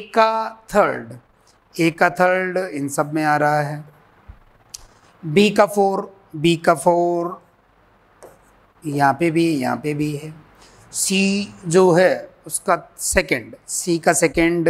का थर्ड इन सब में आ रहा है, बी का 4 यहाँ पे भी है, सी जो है उसका सी का सेकेंड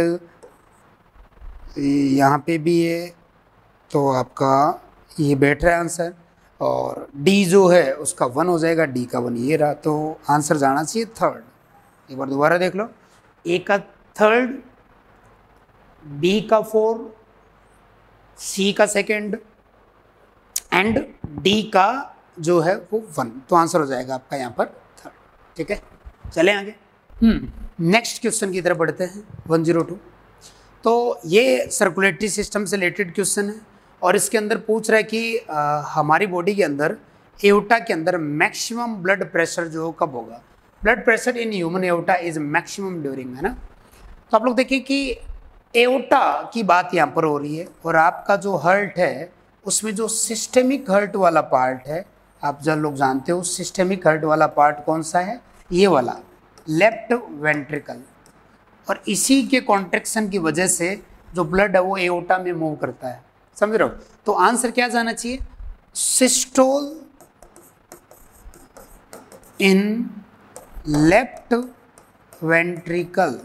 यहाँ पे भी है, तो आपका ये बैठ रहा है आंसर। और डी जो है उसका 1 हो जाएगा, डी का 1 ये रहा, तो आंसर जाना चाहिए थर्ड। एक बार दोबारा देख लो, ए का थर्ड, बी का 4, सी का सेकेंड एंड डी का जो है वो 1, तो आंसर हो जाएगा आपका यहाँ पर थर्ड। ठीक है, चले आगे। नेक्स्ट क्वेश्चन की तरफ बढ़ते हैं, 102। तो ये सर्कुलेटरी सिस्टम से रिलेटेड क्वेश्चन है और इसके अंदर पूछ रहा है कि हमारी बॉडी के अंदर एओर्टा के अंदर मैक्सिमम ब्लड प्रेशर जो कब होगा। Blood pressure in human aorta is maximum during, है ना। तो आप लोग देखिए कि एओर्टा की बात यहाँ पर हो रही है और आपका जो हर्ट है उसमें जो सिस्टेमिक हर्ट वाला पार्ट है, आप जब लोग जानते हो सिस्टेमिक हर्ट वाला पार्ट कौन सा है, ये वाला लेफ्ट वेंट्रिकल। और इसी के कॉन्ट्रैक्शन की वजह से जो ब्लड है वो एओर्टा में मूव करता है, समझ रहे हो। तो आंसर क्या जाना चाहिए, सिस्टोल इन लेफ्ट वेंट्रिकल,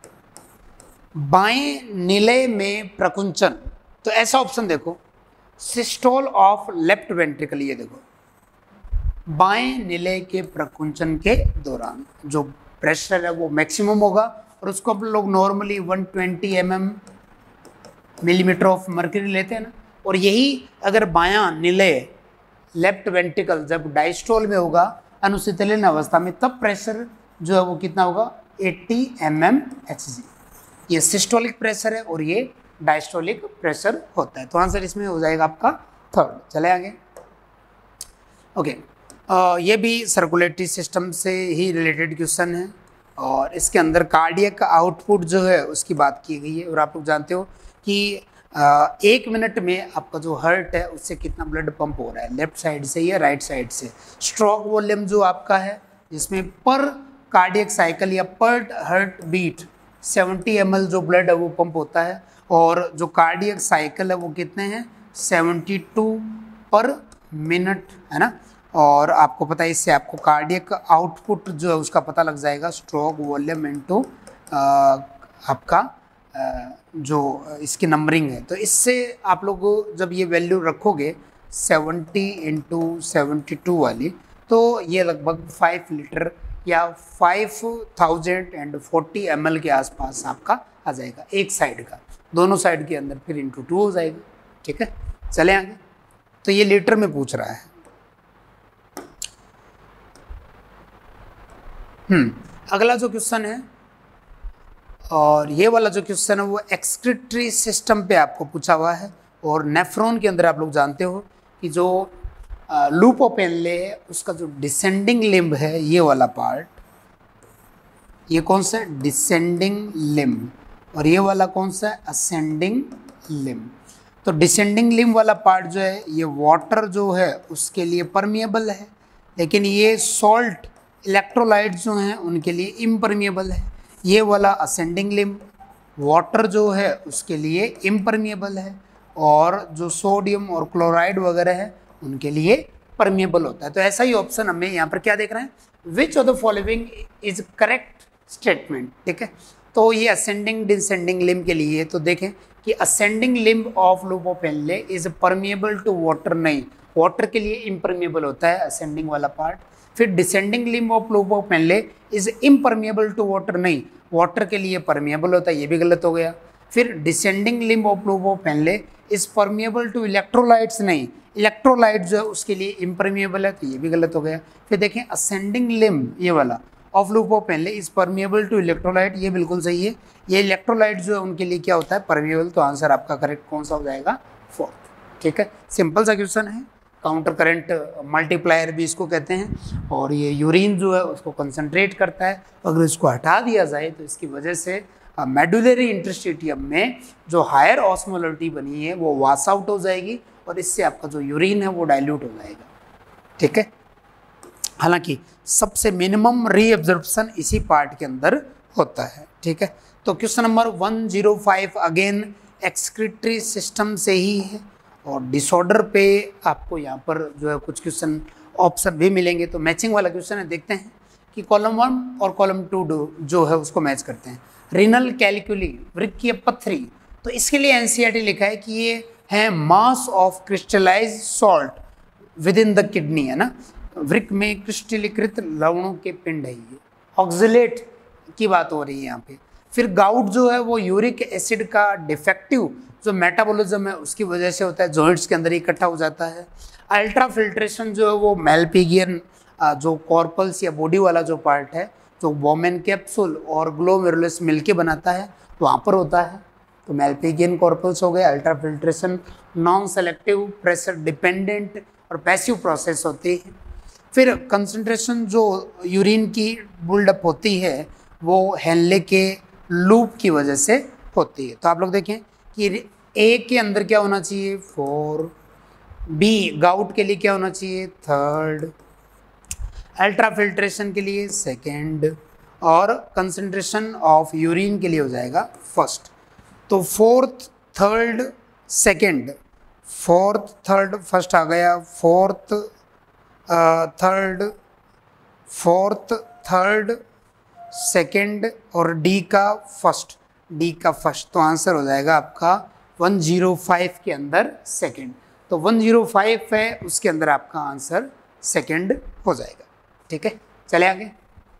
बाएं निलय में प्रकुंचन। तो ऐसा ऑप्शन देखो, सिस्टोल ऑफ लेफ्ट वेंट्रिकल, ये देखो बाएं निलय के प्रकुंचन के दौरान जो प्रेशर है वो मैक्सिमम होगा और उसको हम लोग नॉर्मली 120 मिलीमीटर ऑफ मर्क्यूरी लेते हैं ना। और यही अगर बायां निलय लेफ्ट वेंट्रिकल जब डायस्टोल में होगा अनुशीतलन अवस्था में, तब प्रेशर जो है वो कितना होगा, 80 mmHg। ये सिस्टोलिक प्रेशर है और ये डायस्टोलिक प्रेशर होता है। तो आंसर इसमें हो जाएगा आपका थर्ड। चले आगे। ओके, ये भी सर्कुलेटरी सिस्टम से ही रिलेटेड क्वेश्चन है और इसके अंदर कार्डियक आउटपुट जो है उसकी बात की गई है। और आप लोग जानते हो कि 1 मिनट में आपका जो हार्ट है उससे कितना ब्लड पंप हो रहा है, लेफ्ट साइड से या राइट साइड से। स्ट्रोक वॉल्यूम जो आपका है जिसमें पर कार्डियक साइकिल या पर हार्ट बीट 70 ml जो ब्लड है वो पंप होता है और जो कार्डियक साइकिल है वो कितने हैं, 72 पर मिनट, है ना। और आपको पता है इससे आपको कार्डियक आउटपुट जो है उसका पता लग जाएगा, स्ट्रोक वॉल्यूम इनटू आपका जो इसकी नंबरिंग है। तो इससे आप लोग जब ये वैल्यू रखोगे 70 × 72 वाली, तो ये लगभग 5 लीटर या 5040 ml के आसपास आपका आ जाएगा एक साइड का, दोनों साइड के अंदर फिर × 2 हो जाएगा। ठीक है, चले आगे। तो ये लीटर में पूछ रहा है। अगला जो क्वेश्चन है, और ये वाला जो क्वेश्चन है वो एक्सक्रीटरी सिस्टम पे आपको पूछा हुआ है। और नेफ्रॉन के अंदर आप लोग जानते हो कि जो लूप ऑफ पेनले है उसका जो डिसेंडिंग लिम्ब है, ये वाला पार्ट, ये कौन सा है, डिसेंडिंग लिम्ब, और ये वाला कौन सा है, असेंडिंग लिम्ब। तो डिसेंडिंग लिम्ब वाला पार्ट जो है ये वाटर जो है उसके लिए परमिएबल है, लेकिन ये सॉल्ट इलेक्ट्रोलाइट जो हैं उनके लिए इम्परमिएबल है। ये वाला असेंडिंग लिम्ब वाटर जो है उसके लिए इम्परमिएबल है और जो सोडियम और क्लोराइड वगैरह है उनके लिए परमिएबल होता है। तो ऐसा ही ऑप्शन हमें यहाँ पर क्या देख रहे हैं, which of the following is correct statement. ठीक है, तो ये असेंडिंग डिसेंडिंग लिम्ब के लिए तो देखें कि ascending limb of loop of Henle is permeable to water, नहीं, वाटर के लिए इम्परमिएबल होता है असेंडिंग वाला पार्ट। फिर descending limb of loop of Henle is impermeable to water, नहीं, वाटर के लिए परमिएबल होता है, ये भी गलत हो गया। फिर descending limb of loop of Henle is permeable to electrolytes, नहीं, इलेक्ट्रोलाइट जो है उसके लिए इम्परमिएबल है, तो ये भी गलत हो गया। फिर देखें असेंडिंग लिम्ब ये वाला of loop of Henle is permeable to electrolyte, ये बिल्कुल सही है। ये इलेक्ट्रोलाइट जो है उनके लिए क्या होता है, परमिएबल। तो आंसर आपका करेक्ट कौन सा हो जाएगा, फोर्थ। ठीक है, सिंपल सा क्वेश्चन है, काउंटर करंट मल्टीप्लायर भी इसको कहते हैं। और ये यूरिन जो है उसको कंसंट्रेट करता है, अगर इसको हटा दिया जाए तो इसकी वजह से मेडुलरी इंटरस्टिशियम में जो हायर ऑस्मोलरिटी बनी है वो वाश आउट हो जाएगी और इससे आपका जो यूरिन है वो डाइल्यूट हो जाएगा। ठीक है, हालांकि सबसे मिनिमम रीअब्जॉर्प्शन इसी पार्ट के अंदर होता है, ठीक है। तो question number 105 again excretory system से ही है, और डिसऑर्डर पे आपको यहाँ पर जो है कुछ क्वेश्चन ऑप्शन भी मिलेंगे। तो मैचिंग वाला क्वेश्चन है, देखते हैं कि कॉलम 1 और कॉलम 2 जो है उसको मैच करते हैं। रीनल कैलिकुली, वृक्कीय पथरी, तो इसके लिए एनसीईआरटी लिखा है कि ये है mass of crystallize salt within the kidney, है ना, वृक्क में क्रिस्टलीकृत लवणों के पिंड है ये। ऑक्सलेट की बात हो रही है यहाँ पे। फिर गाउट जो है वो यूरिक एसिड का डिफेक्टिव जो मेटाबॉलिज्म है उसकी वजह से होता है, जॉइंट्स के अंदर इकट्ठा हो जाता है। अल्ट्रा फिल्ट्रेशन जो है वो मेलपिगियन जो कॉर्पल्स या बॉडी वाला जो पार्ट है, जो बोमेन कैप्सूल और ग्लोमेरुलस मिलके बनाता है, वहाँ पर होता है। तो मेलपिगियन कॉर्पल्स हो गए। Ultrafiltration non selective, pressure dependent और पैसिव प्रोसेस होती है। फिर कंसंट्रेशन जो यूरिन की बिल्डअप होती है वो हेनले के लूप की वजह से होती है। तो आप लोग देखें कि ए के अंदर क्या होना चाहिए 4, बी गाउट के लिए क्या होना चाहिए 3rd, अल्ट्रा फिल्ट्रेशन के लिए 2nd, और कंसंट्रेशन ऑफ यूरिन के लिए हो जाएगा 1st। तो 4th 3rd 2nd, 4th 3rd 1st आ गया, 4th 3rd 4th 3rd 2nd और डी का 1st, डी का 1st। तो आंसर हो जाएगा आपका 105 के अंदर 2nd। तो 105 है उसके अंदर आपका आंसर 2nd हो जाएगा, ठीक है। चले आगे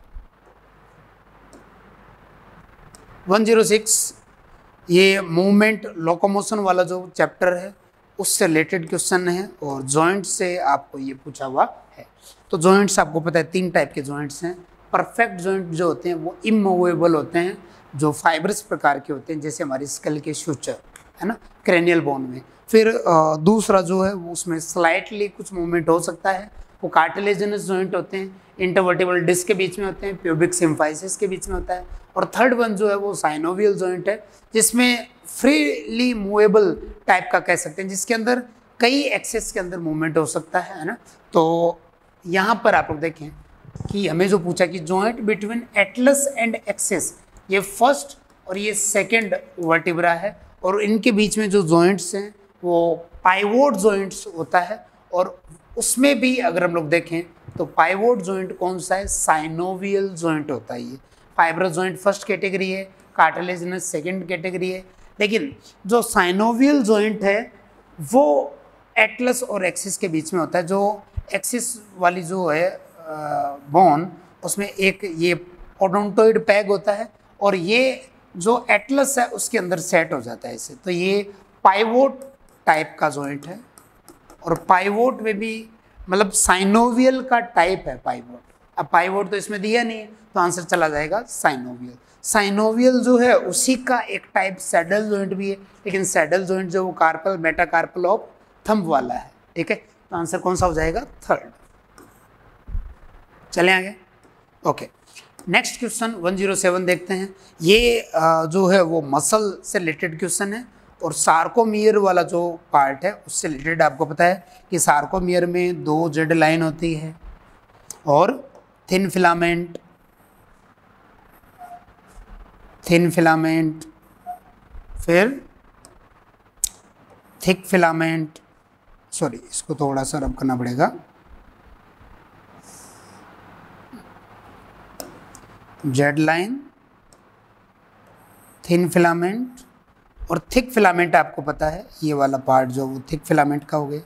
106, ये मूवमेंट लोकोमोशन वाला जो चैप्टर है उससे रिलेटेड क्वेश्चन है, और जॉइंट से आपको ये पूछा हुआ है। तो जॉइंट्स आपको पता है 3 टाइप के जॉइंट्स हैं। परफेक्ट जॉइंट जो होते हैं वो इमूवेबल होते हैं, जो फाइब्रस प्रकार के होते हैं, जैसे हमारी स्कल के सूचर, है ना, क्रेनियल बोन में। फिर दूसरा जो है वो उसमें स्लाइटली कुछ मूवमेंट हो सकता है, वो कार्टिलेजिनस जॉइंट होते हैं, इंटरवर्टिबल डिस्क के बीच में होते हैं, प्यूबिक सिम्फाइसिस के बीच में होता है। और थर्ड वन जो है वो साइनोवियल जॉइंट है, जिसमें फ्रीली मूवेबल टाइप का कह सकते हैं, जिसके अंदर कई एक्सेस के अंदर मूवमेंट हो सकता है ना। तो यहाँ पर आप लोग देखें कि हमें जो पूछा कि joint between atlas and axis, ये फर्स्ट और ये सेकंड वर्टिब्रा है, और इनके बीच में जो जॉइंट्स हैं वो पाइवोट जॉइंट्स होता है। और उसमें भी अगर हम लोग देखें तो पाइवोट जॉइंट कौन सा है, साइनोवियल जॉइंट होता है। ये फाइब्रस जॉइंट फर्स्ट कैटेगरी है, कार्टिलेजिनस सेकंड कैटेगरी है। लेकिन जो साइनोवियल जॉइंट है वो एटलस और एक्सिस के बीच में होता है। जो एक्सिस वाली जो है बोन, उसमें एक ये ओडोंटोइड पैग होता है, और ये जो एटलस है उसके अंदर सेट हो जाता है इसे। तो ये पाइवोट टाइप का जॉइंट है, और पाइवोट में भी मतलब साइनोवियल का टाइप है पाइवोट। अब पाइवोट तो इसमें दिया नहीं है, तो आंसर चला जाएगा साइनोवियल। साइनोवियल जो है उसी का एक टाइप सैडल जॉइंट भी है, लेकिन सैडल जॉइंट जो वो कार्पल मेटाकार्पल ऑफ थंब वाला है, ठीक है। तो आंसर कौन सा हो जाएगा, थर्ड। चले आगे, ओके। नेक्स्ट क्वेश्चन 107 देखते हैं। ये जो है वो मसल से रिलेटेड क्वेश्चन है, और सार्कोमियर वाला जो पार्ट है उससे रिलेटेड आपको पता है कि सार्कोमियर में 2 जेड लाइन होती है, और थिन फिलामेंट, फिर थिक फिलामेंट, सॉरी इसको थोड़ा सा रब करना पड़ेगा, जेड लाइन, थिन फिलामेंट और थिक फिलामेंट। आपको पता है ये वाला पार्ट जो वो थिक फिलामेंट का हो गया।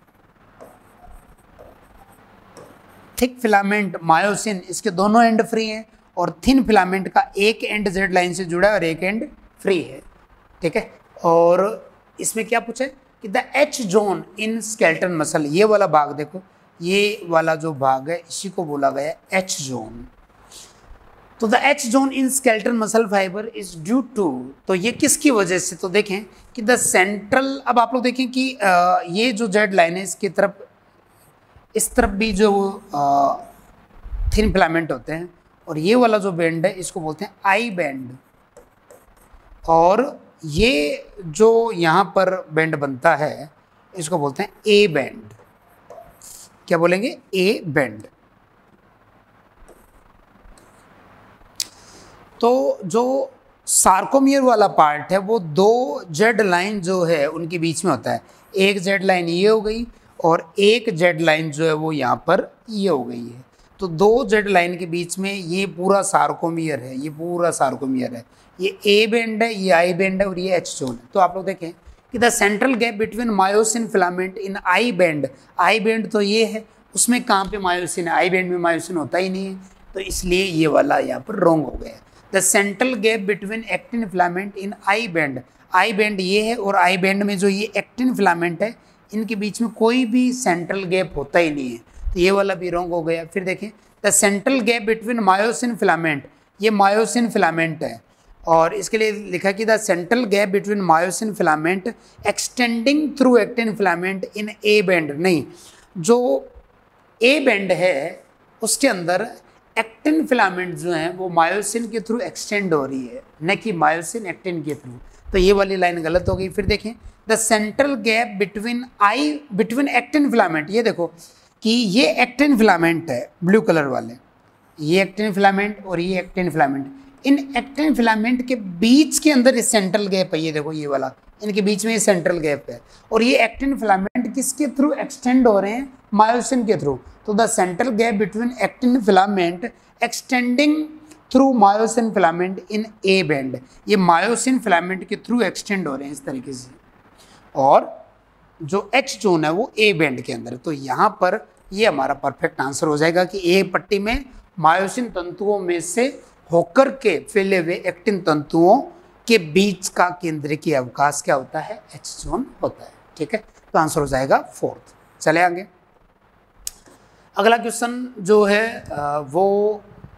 थिक फिलामेंट मायोसिन, इसके दोनों एंड फ्री हैं, और थिन फिलामेंट का एक एंड जेड लाइन से जुड़ा है और एक एंड फ्री है, ठीक है। और इसमें क्या पूछा है कि the H zone in skeleton muscle, ये वाला भाग देखो, ये वाला जो भाग है इसी को बोला गया एच जोन। तो the H zone in skeleton muscle fibre is due to, तो ये किसकी वजह से, तो देखें कि द सेंट्रल, अब आप लोग देखें कि ये जो जेड लाइन है इसकी तरफ, इस तरफ भी जो थिन फिलामेंट होते हैं, और ये वाला जो बैंड है इसको बोलते हैं आई बैंड, और ये जो यहाँ पर बैंड बनता है इसको बोलते हैं ए बैंड। क्या बोलेंगे, ए बैंड। तो जो सार्कोमियर वाला पार्ट है वो दो जेड लाइन जो है उनके बीच में होता है। एक जेड लाइन ये हो गई और एक जेड लाइन जो है वो यहाँ पर ये हो गई है। तो दो जेड लाइन के बीच में ये पूरा सार्कोमियर है, ये पूरा सार्कोमियर है। ये ए बेंड है, ये आई बेंड है और ये एच जोन है। तो आप लोग देखें कि the central gap between myosin filament in I band तो ये है, उसमें कहाँ पे मायोसिन है, आई बेंड में मायोसिन होता ही नहीं है, तो इसलिए ये वाला यहाँ पर रॉन्ग हो गया। The central gap between actin filament in I band ये है और आई बेंड में जो ये एक्टिन फिलामेंट है इनके बीच में कोई भी सेंट्रल गैप होता ही नहीं है, तो ये वाला भी रॉन्ग हो गया। फिर देखें the central gap between myosin filament, ये मायोसिन फिलामेंट है और इसके लिए लिखा कि the central gap between myosin filament extending through actin filament in A band, नहीं, जो ए बेंड है उसके अंदर एक्टिन फिलामेंट जो है वो मायोसिन के थ्रू एक्सटेंड हो रही है, न कि मायोसिन एक्टिन के थ्रू, तो ये वाली लाइन गलत हो गई। फिर देखें the central gap between actin filament, ये देखो कि ये एक्टिन फिलामेंट है ब्लू कलर वाले, ये एक्टिन फिलामेंट और ये एक्टिन फिलामेंट, इन एक्टिन फिलामेंट के बीच के अंदर ये सेंट्रल गैप है, ये देखो ये वाला, इनके बीच में ये सेंट्रल गैप है और ये एक्टिन फिलामेंट किसके थ्रू एक्सटेंड हो रहे हैं, मायोसिन के थ्रू। तो the central gap between actin filament extending through myosin filament in A band, ये मायोसिन फिलामेंट के थ्रू एक्सटेंड हो रहे हैं इस तरीके से, और जो एच जोन है वो ए बेंड के अंदर। तो यहाँ पर ये हमारा परफेक्ट आंसर हो जाएगा कि ए पट्टी में मायोसिन तंतुओं में से होकर के फैले हुए एक्टिन तंतुओं के बीच का केंद्रीय अवकाश क्या होता है, एच जोन होता है। ठीक है, तो आंसर हो जाएगा 4th। चले आगे, अगला क्वेश्चन जो है वो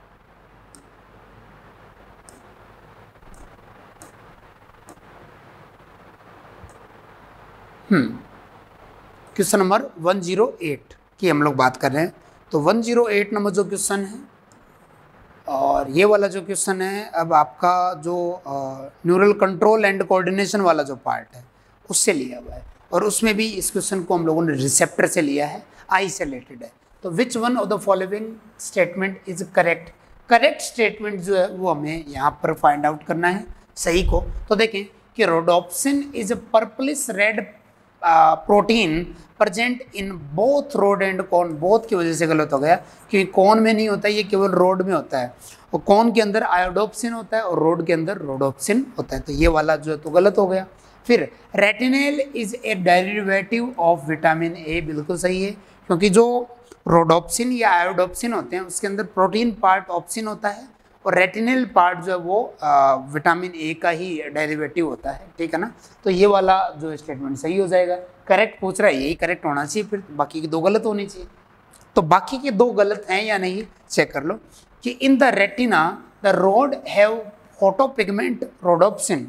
क्वेश्चन नंबर 108 की हम लोग बात कर रहे हैं। तो 108 नंबर जो क्वेश्चन है, और ये वाला जो क्वेश्चन है अब आपका जो न्यूरल कंट्रोल एंड कोऑर्डिनेशन वाला जो पार्ट है उससे लिया हुआ है, और उसमें भी इस क्वेश्चन को हम लोगों ने रिसेप्टर से लिया है, आई से रिलेटेड है। तो which one of the following statement is correct, correct statement जो है वो हमें यहाँ पर फाइंड आउट करना है सही को। तो देखें कि rhodopsin is a purplish red protein present in both rod and cone, both की वजह से गलत हो गया क्योंकि कॉर्न में नहीं होता है, ये केवल रोड में होता है, और कॉर्न के अंदर आयोडोप्सिन होता है और रोड के अंदर रोडोप्सिन होता है, तो ये वाला जो है तो गलत हो गया। फिर retinal is a derivative of vitamin A, बिल्कुल सही है, क्योंकि जो रोडोप्सिन या आयोडोप्सिन होते हैं उसके अंदर प्रोटीन पार्ट ऑप्सिन होता है और रेटिनल पार्ट जो है वो विटामिन ए का ही डेरिवेटिव होता है। ठीक है ना, तो ये वाला जो स्टेटमेंट सही हो जाएगा। करेक्ट पूछ रहा है, यही करेक्ट होना चाहिए, फिर बाकी की दो गलत होनी चाहिए। तो बाकी के दो गलत हैं या नहीं चेक कर लो कि in the retina the rod have photopigment rhodopsin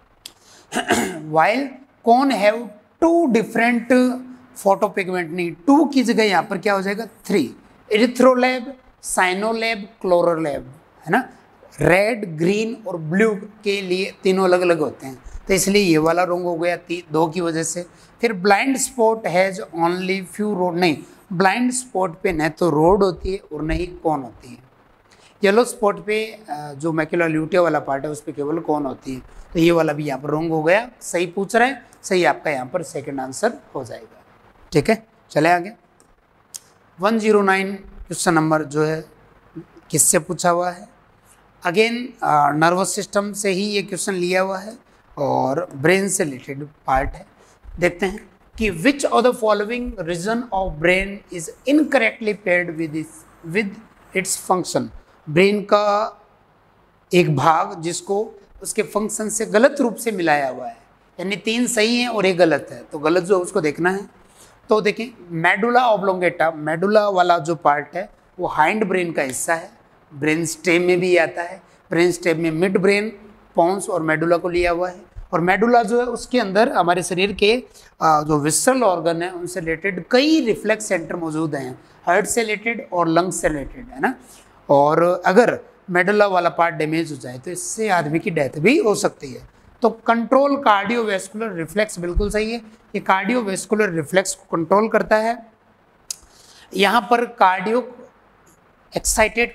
while cone have two different photopigment, नहीं, 2 की जगह यहाँ पर क्या हो जाएगा 3, एरिथ्रोलैब, साइनोलैब, क्लोरोलैब, है ना, रेड, ग्रीन और ब्लू के लिए तीनों अलग अलग होते हैं, तो इसलिए ये वाला रॉन्ग हो गया 2 की वजह से। फिर blind spot has only few rod, नहीं, ब्लाइंड स्पॉट पे न तो रोड होती है और न ही कौन होती है। येलो स्पॉट पे जो मैक्यूला ल्यूटिया वाला पार्ट है उस पर केवल कौन होती है, तो ये वाला भी यहाँ पर रॉन्ग हो गया। सही पूछ रहे हैं, सही आपका यहाँ पर सेकेंड आंसर हो जाएगा। ठीक है, चले आगे। 109 क्वेश्चन नंबर जो है किससे पूछा हुआ है, अगेन नर्वस सिस्टम से ही ये क्वेश्चन लिया हुआ है और ब्रेन से रिलेटेड पार्ट है। देखते हैं कि which of the following region of brain is incorrectly paired with its function, brain का एक भाग जिसको उसके फंक्शन से गलत रूप से मिलाया हुआ है, यानी 3 सही हैं और 1 गलत है, तो गलत जो उसको देखना है। तो देखें मेडुला ऑब्लोंगेटा, मेडुला वाला जो पार्ट है वो हाइंड ब्रेन का हिस्सा है, ब्रेन स्टेम में भी आता है। ब्रेन स्टेम में मिड ब्रेन, पोन्स और मेडुला को लिया हुआ है, और मेडुला जो है उसके अंदर हमारे शरीर के जो विसरल ऑर्गन है उनसे रिलेटेड कई रिफ्लेक्स सेंटर मौजूद हैं, हार्ट से रिलेटेड और लंग्स से रिलेटेड, है ना। और अगर मेडुला वाला पार्ट डैमेज हो जाए तो इससे आदमी की डेथ भी हो सकती है। तो कंट्रोल कार्डियोवैस्कुलर रिफ्लेक्स बिल्कुल सही है, ये कार्डियोवैस्कुलर रिफ्लेक्स को कंट्रोल करता है। यहाँ पर कार्डियो एक्साइटेटरी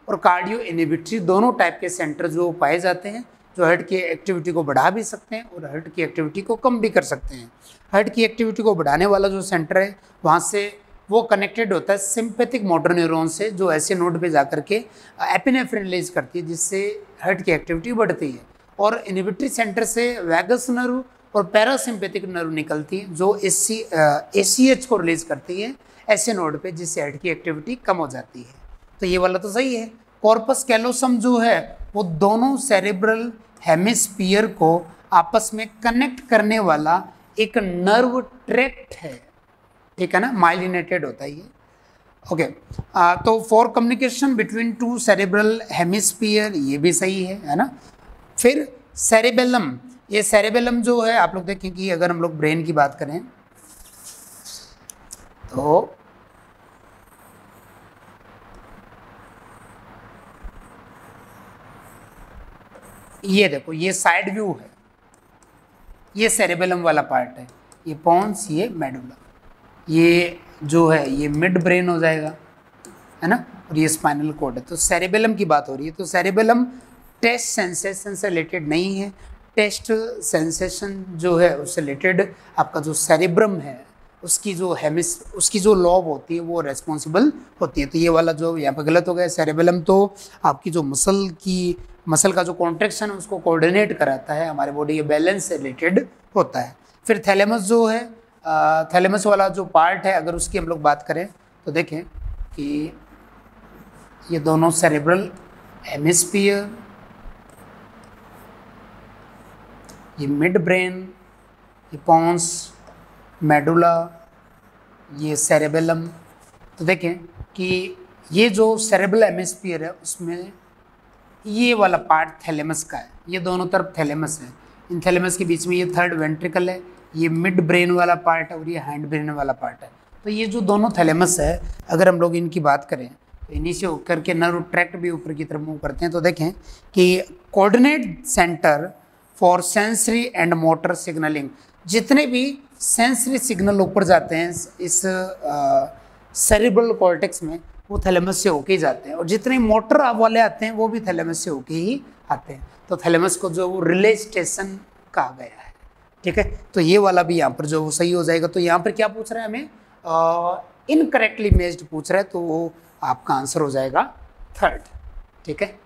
और कार्डियो इनहिबिटरी दोनों टाइप के सेंटर जो पाए जाते हैं, जो हार्ट की एक्टिविटी को बढ़ा भी सकते हैं और हार्ट की एक्टिविटी को कम भी कर सकते हैं। हार्ट की एक्टिविटी को बढ़ाने वाला जो सेंटर है वहाँ से वो कनेक्टेड होता है सिंपैथिक मोटर न्यूरॉन से, जो ऐसे नोड पे जाकर के एपिनेफ्रिन रिलीज करती है जिससे हार्ट की एक्टिविटी बढ़ती है। और इनहिबिटरी सेंटर से वैगस नर्व और पैरासिम्पैथिक नर्व निकलती है जो ACH को रिलीज करती है ऐसे नोड पे, जिससे हार्ट की एक्टिविटी कम हो जाती है। तो ये वाला तो सही है। कॉर्पस कैलोसम जो है वो दोनों सेरेब्रल हेमिस्फीयर को आपस में कनेक्ट करने वाला एक नर्व ट्रैक्ट है, ठीक है ना, माइलिनेटेड होता है ये। ओके, तो for communication between two cerebral hemisphere, ये भी सही है ना। फिर सेरेबेलम, ये सेरेबेलम जो है आप लोग देखें कि अगर हम लोग ब्रेन की बात करें तो ये देखो, ये साइड व्यू है, ये सेरेबेलम वाला पार्ट है, ये पोन्स, ये मेडुला, ये जो है ये मिड ब्रेन हो जाएगा, है ना, और ये स्पाइनल कॉर्ड है। तो सेरेबेलम की बात हो रही है। तो सेरेबेलम टेस्ट सेंसेशन से रिलेटेड नहीं है। टेस्ट सेंसेशन जो है उससे रिलेटेड आपका जो सेरेब्रम है उसकी जो लॉब होती है वो रेस्पॉन्सिबल होती है। तो ये वाला जो यहाँ पे गलत हो गया। सेरेबेलम तो आपकी जो मसल का जो कॉन्ट्रैक्शन है उसको कोऑर्डिनेट कराता है, हमारे बॉडी के बैलेंस से रिलेटेड होता है। फिर थैलेमस जो है, थैलेमस वाला जो पार्ट है अगर उसकी हम लोग बात करें तो देखें कि ये दोनों सेरेब्रल हेमिस्फीयर, ये मिड ब्रेन, ये पोन्स, मेडुला, ये सेरेबेलम। तो देखें कि ये जो सेरेब्रल हेमिस्फीयर है उसमें ये वाला पार्ट थैलेमस का है, ये दोनों तरफ थैलेमस है। इन थैलेमस के बीच में ये थर्ड वेंट्रिकल है, ये मिड ब्रेन वाला पार्ट है और ये हैंड ब्रेन वाला पार्ट है। तो ये जो दोनों थैलेमस है अगर हम लोग इनकी बात करें तो इन्हीं से होकर के नर्व ट्रैक्ट भी ऊपर की तरफ मूव करते हैं। तो देखें कि coordinate centre for sensory and motor signalling, जितने भी सेंसरी सिग्नल ऊपर जाते हैं इस सेरेब्रल कॉर्टेक्स में वो थैलेमस से होके ही जाते हैं, और जितने मोटर वाले आते हैं वो भी थैलेमस से होके ही आते हैं। तो थैलेमस को जो रिले स्टेशन कहा गया है, ठीक है। तो ये वाला भी यहाँ पर जो सही हो जाएगा। तो यहाँ पर क्या पूछ रहा है हमें, इनकरेक्टली मैच्ड पूछ रहा है, तो वो आपका आंसर हो जाएगा थर्ड, ठीक है।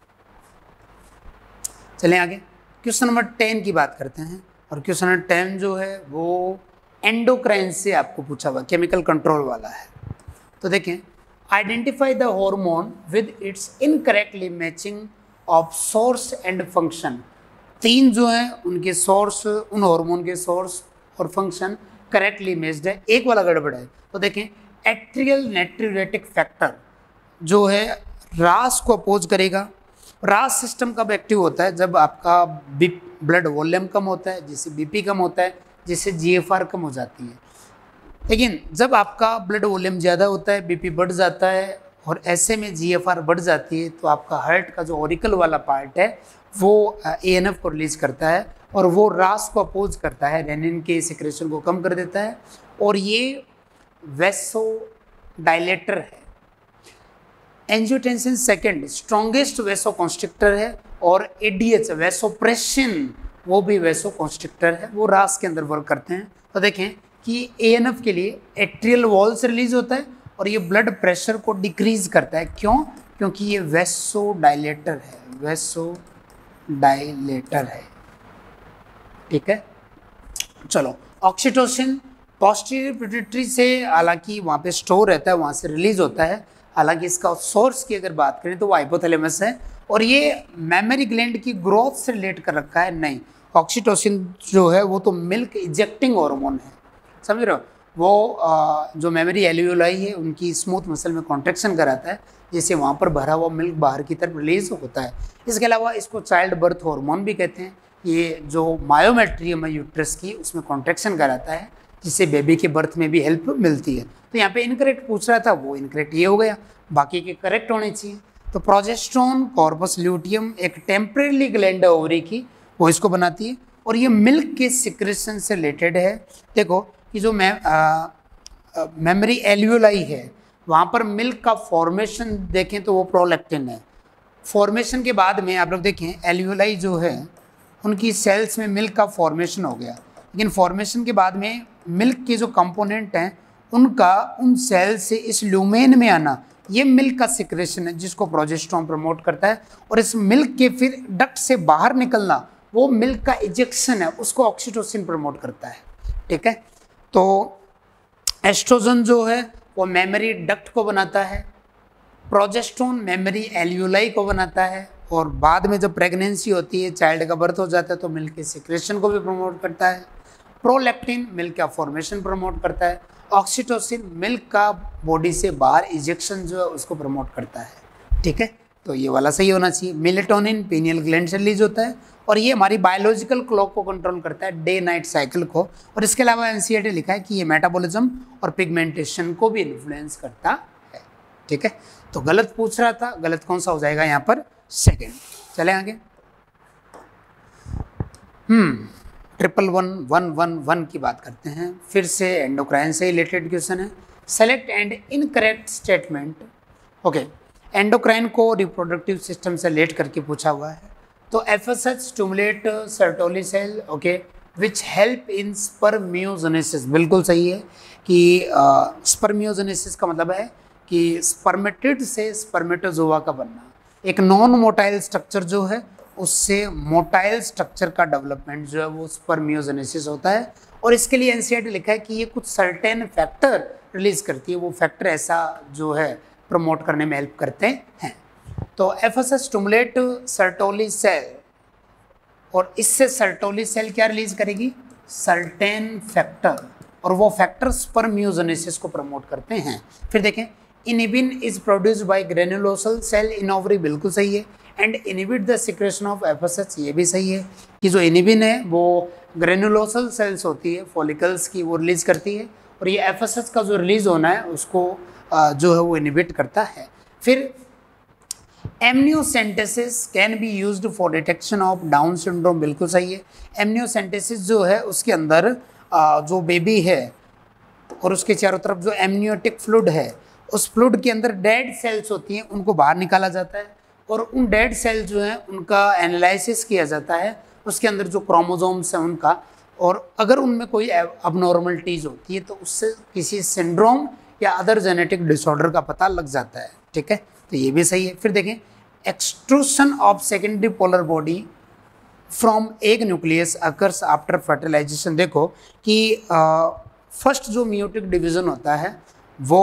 चलें आगे, क्वेश्चन नंबर 10 की बात करते हैं। और क्वेश्चन नंबर 10 जो है वो एंडोक्राइन से आपको पूछा हुआ, केमिकल कंट्रोल वाला है। तो देखें, identify the hormone with its incorrectly matching of source and function. 3 जो हैं उनके सोर्स, उन हार्मोन के सोर्स और फंक्शन करेक्टली मैच्ड है, एक वाला गड़बड़ है। तो देखें, एट्रियल नाइट्रेटिक फैक्टर जो है रास को अपोज करेगा। रास सिस्टम कब एक्टिव होता है? जब आपका ब्लड वॉल्यूम कम होता है, जिससे बीपी कम होता है, जिससे जीएफआर कम हो जाती है। लेकिन जब आपका ब्लड वॉल्यूम ज़्यादा होता है, बीपी बढ़ जाता है और ऐसे में जीएफआर बढ़ जाती है, तो आपका हार्ट का जो ऑरिकल वाला पार्ट है वो एएनएफ को रिलीज करता है और वो रास को अपोज करता है, रेनिन के सिक्रेशन को कम कर देता है। और ये वेसो डायलेटर है। Angiotensin second strongest vasoconstrictor है, और एडीएच वेसोप्रेशन वो भी वेसो कॉन्स्ट्रिक्टर है, वो रास के अंदर वर्क करते हैं। तो देखें कि एएनएफ के लिए एट्रियल वॉल से रिलीज होता है और ये ब्लड प्रेशर को डिक्रीज करता है। क्यों? क्योंकि ये वेसो डायलेटर है, वेसो डायलेटर है, ठीक है। चलो, ऑक्सीटोसिन पोस्टीरियर पिट्यूटरी से हालांकि वहाँ पे स्टोर रहता है, वहाँ से रिलीज होता है। हालांकि इसका सोर्स की अगर बात करें तो वो हाइपोथैलेमस है, और ये मेमोरी ग्लैंड की ग्रोथ से रिलेट कर रखा है। नहीं, ऑक्सीटोसिन जो है वो तो मिल्क इजेक्टिंग हार्मोन है, समझ रहे हो। वो जो मेमोरी एल्वियोलाई है उनकी स्मूथ मसल में कॉन्ट्रैक्शन कराता है, जिससे वहाँ पर भरा हुआ मिल्क बाहर की तरफ रिलीज होता है। इसके अलावा इसको चाइल्ड बर्थ हार्मोन भी कहते हैं। ये जो मायोमेट्रियम है यूट्रस की, उसमें कॉन्ट्रैक्शन कराता है, जिससे बेबी के बर्थ में भी हेल्प मिलती है। तो यहाँ पे इनकरेक्ट पूछ रहा था, वो इनकरेक्ट ये हो गया, बाकी के करेक्ट होने चाहिए। तो प्रोजेस्टेरोन कॉर्पस ल्यूटियम एक टेम्परेरी ग्लैंड है ओवरी की, वो इसको बनाती है, और ये मिल्क के सिक्रेशन से रिलेटेड है। देखो कि जो मेमोरी एल्वियोलाई है वहाँ पर मिल्क का फॉर्मेशन देखें तो वो प्रोलैक्टिन है। फॉर्मेशन के बाद में आप लोग देखें एल्यूलाई जो है उनकी सेल्स में मिल्क का फॉर्मेशन हो गया, लेकिन फॉर्मेशन के बाद में मिल्क के जो कंपोनेंट हैं उनका उन सेल से इस ल्यूमेन में आना, ये मिल्क का सिक्रेशन है जिसको प्रोजेस्टेरोन प्रमोट करता है। और इस मिल्क के फिर डक्ट से बाहर निकलना, वो मिल्क का इजेक्शन है, उसको ऑक्सीटोसिन प्रमोट करता है। ठीक है, तो एस्ट्रोजन जो है वो मेमोरी डक्ट को बनाता है, प्रोजेस्टेरोन मेमोरी एल्यूलाई को बनाता है, और बाद में जब प्रेगनेंसी होती है, चाइल्ड का बर्थ हो जाता है, तो मिल्क के सिक्रेशन को भी प्रमोट करता है। प्रोलैक्टिन मिल्क का फॉर्मेशन प्रमोट करता है। ऑक्सीटोसिन मिल्क का बॉडी से बाहर इजेक्शन जो है उसको प्रमोट करता है। ठीक है, तो ये वाला सही होना चाहिए। मेलेटोनिन पीनियल ग्लैंड से रिलीज होता है और ये हमारी बायोलॉजिकल क्लॉक को कंट्रोल करता है, डे नाइट साइकिल को। और इसके अलावा एनसीईआरटी लिखा है कि ये मेटाबॉलिज्म और पिगमेंटेशन को भी इन्फ्लुएंस करता है। ठीक है, तो गलत पूछ रहा था, गलत कौन सा हो जाएगा यहाँ पर? सेकेंड। चले आगे। 11111 की बात करते हैं, फिर से एंडोक्राइन से रिलेटेड क्वेश्चन है। Select and incorrect statement. Okay, endocrine को रिप्रोडक्टिव सिस्टम से रिलेट करके पूछा हुआ है। तो FSH stimulate Sertoli cell, okay, which help in spermiogenesis. बिल्कुल सही है कि स्पर्मियोजेनेसिस का मतलब है कि स्पर्मेटिड से स्पर्मेटोजोआ का बनना, एक नॉन मोटाइल स्ट्रक्चर जो है उससे मोटाइल स्ट्रक्चर का डेवलपमेंट जो है वो स्पर्मियोजेनेसिस होता है। और इसके लिए एनसीईआरटी लिखा है कि ये कुछ सर्टेन फैक्टर रिलीज करती है, वो फैक्टर ऐसा जो है प्रमोट करने में हेल्प करते हैं। तो एफएसएच स्टिमुलेट सर्टोली सेल, और इससे सर्टोली सेल क्या रिलीज करेगी? सर्टेन फैक्टर, और वो फैक्टर स्पर्मियोजेनेसिस को प्रमोट करते हैं। फिर देखें, inhibin is produced by granulosa cell in ovary, बिल्कुल सही है। And inhibit the secretion of FSH, ये भी सही है कि जो इनिबिन है वो ग्रेनुलोसल सेल्स होती है फॉलिकल्स की, वो रिलीज करती है, और ये एफएसएच का जो रिलीज होना है उसको जो है वो इनिबिट करता है। फिर amniocentesis can be used for detection of Down syndrome, बिल्कुल सही है। एमनियोसेंटेसिस जो है उसके अंदर जो बेबी है और उसके चारों तरफ जो एमनियोटिक फ्लूइड है, उस फ्लूइड के अंदर डेड सेल्स होती हैं, उनको बाहर निकाला जाता है, और उन डेड सेल जो हैं उनका एनालिसिस किया जाता है, उसके अंदर जो क्रोमोसोम्स हैं उनका, और अगर उनमें कोई अबनॉर्मलिटीज़ होती है तो उससे किसी सिंड्रोम या अदर जेनेटिक डिसऑर्डर का पता लग जाता है। ठीक है, तो ये भी सही है। फिर देखें, extrusion of secondary polar body from egg nucleus occurs after fertilisation. देखो कि फर्स्ट जो मियोटिक डिवीज़न होता है वो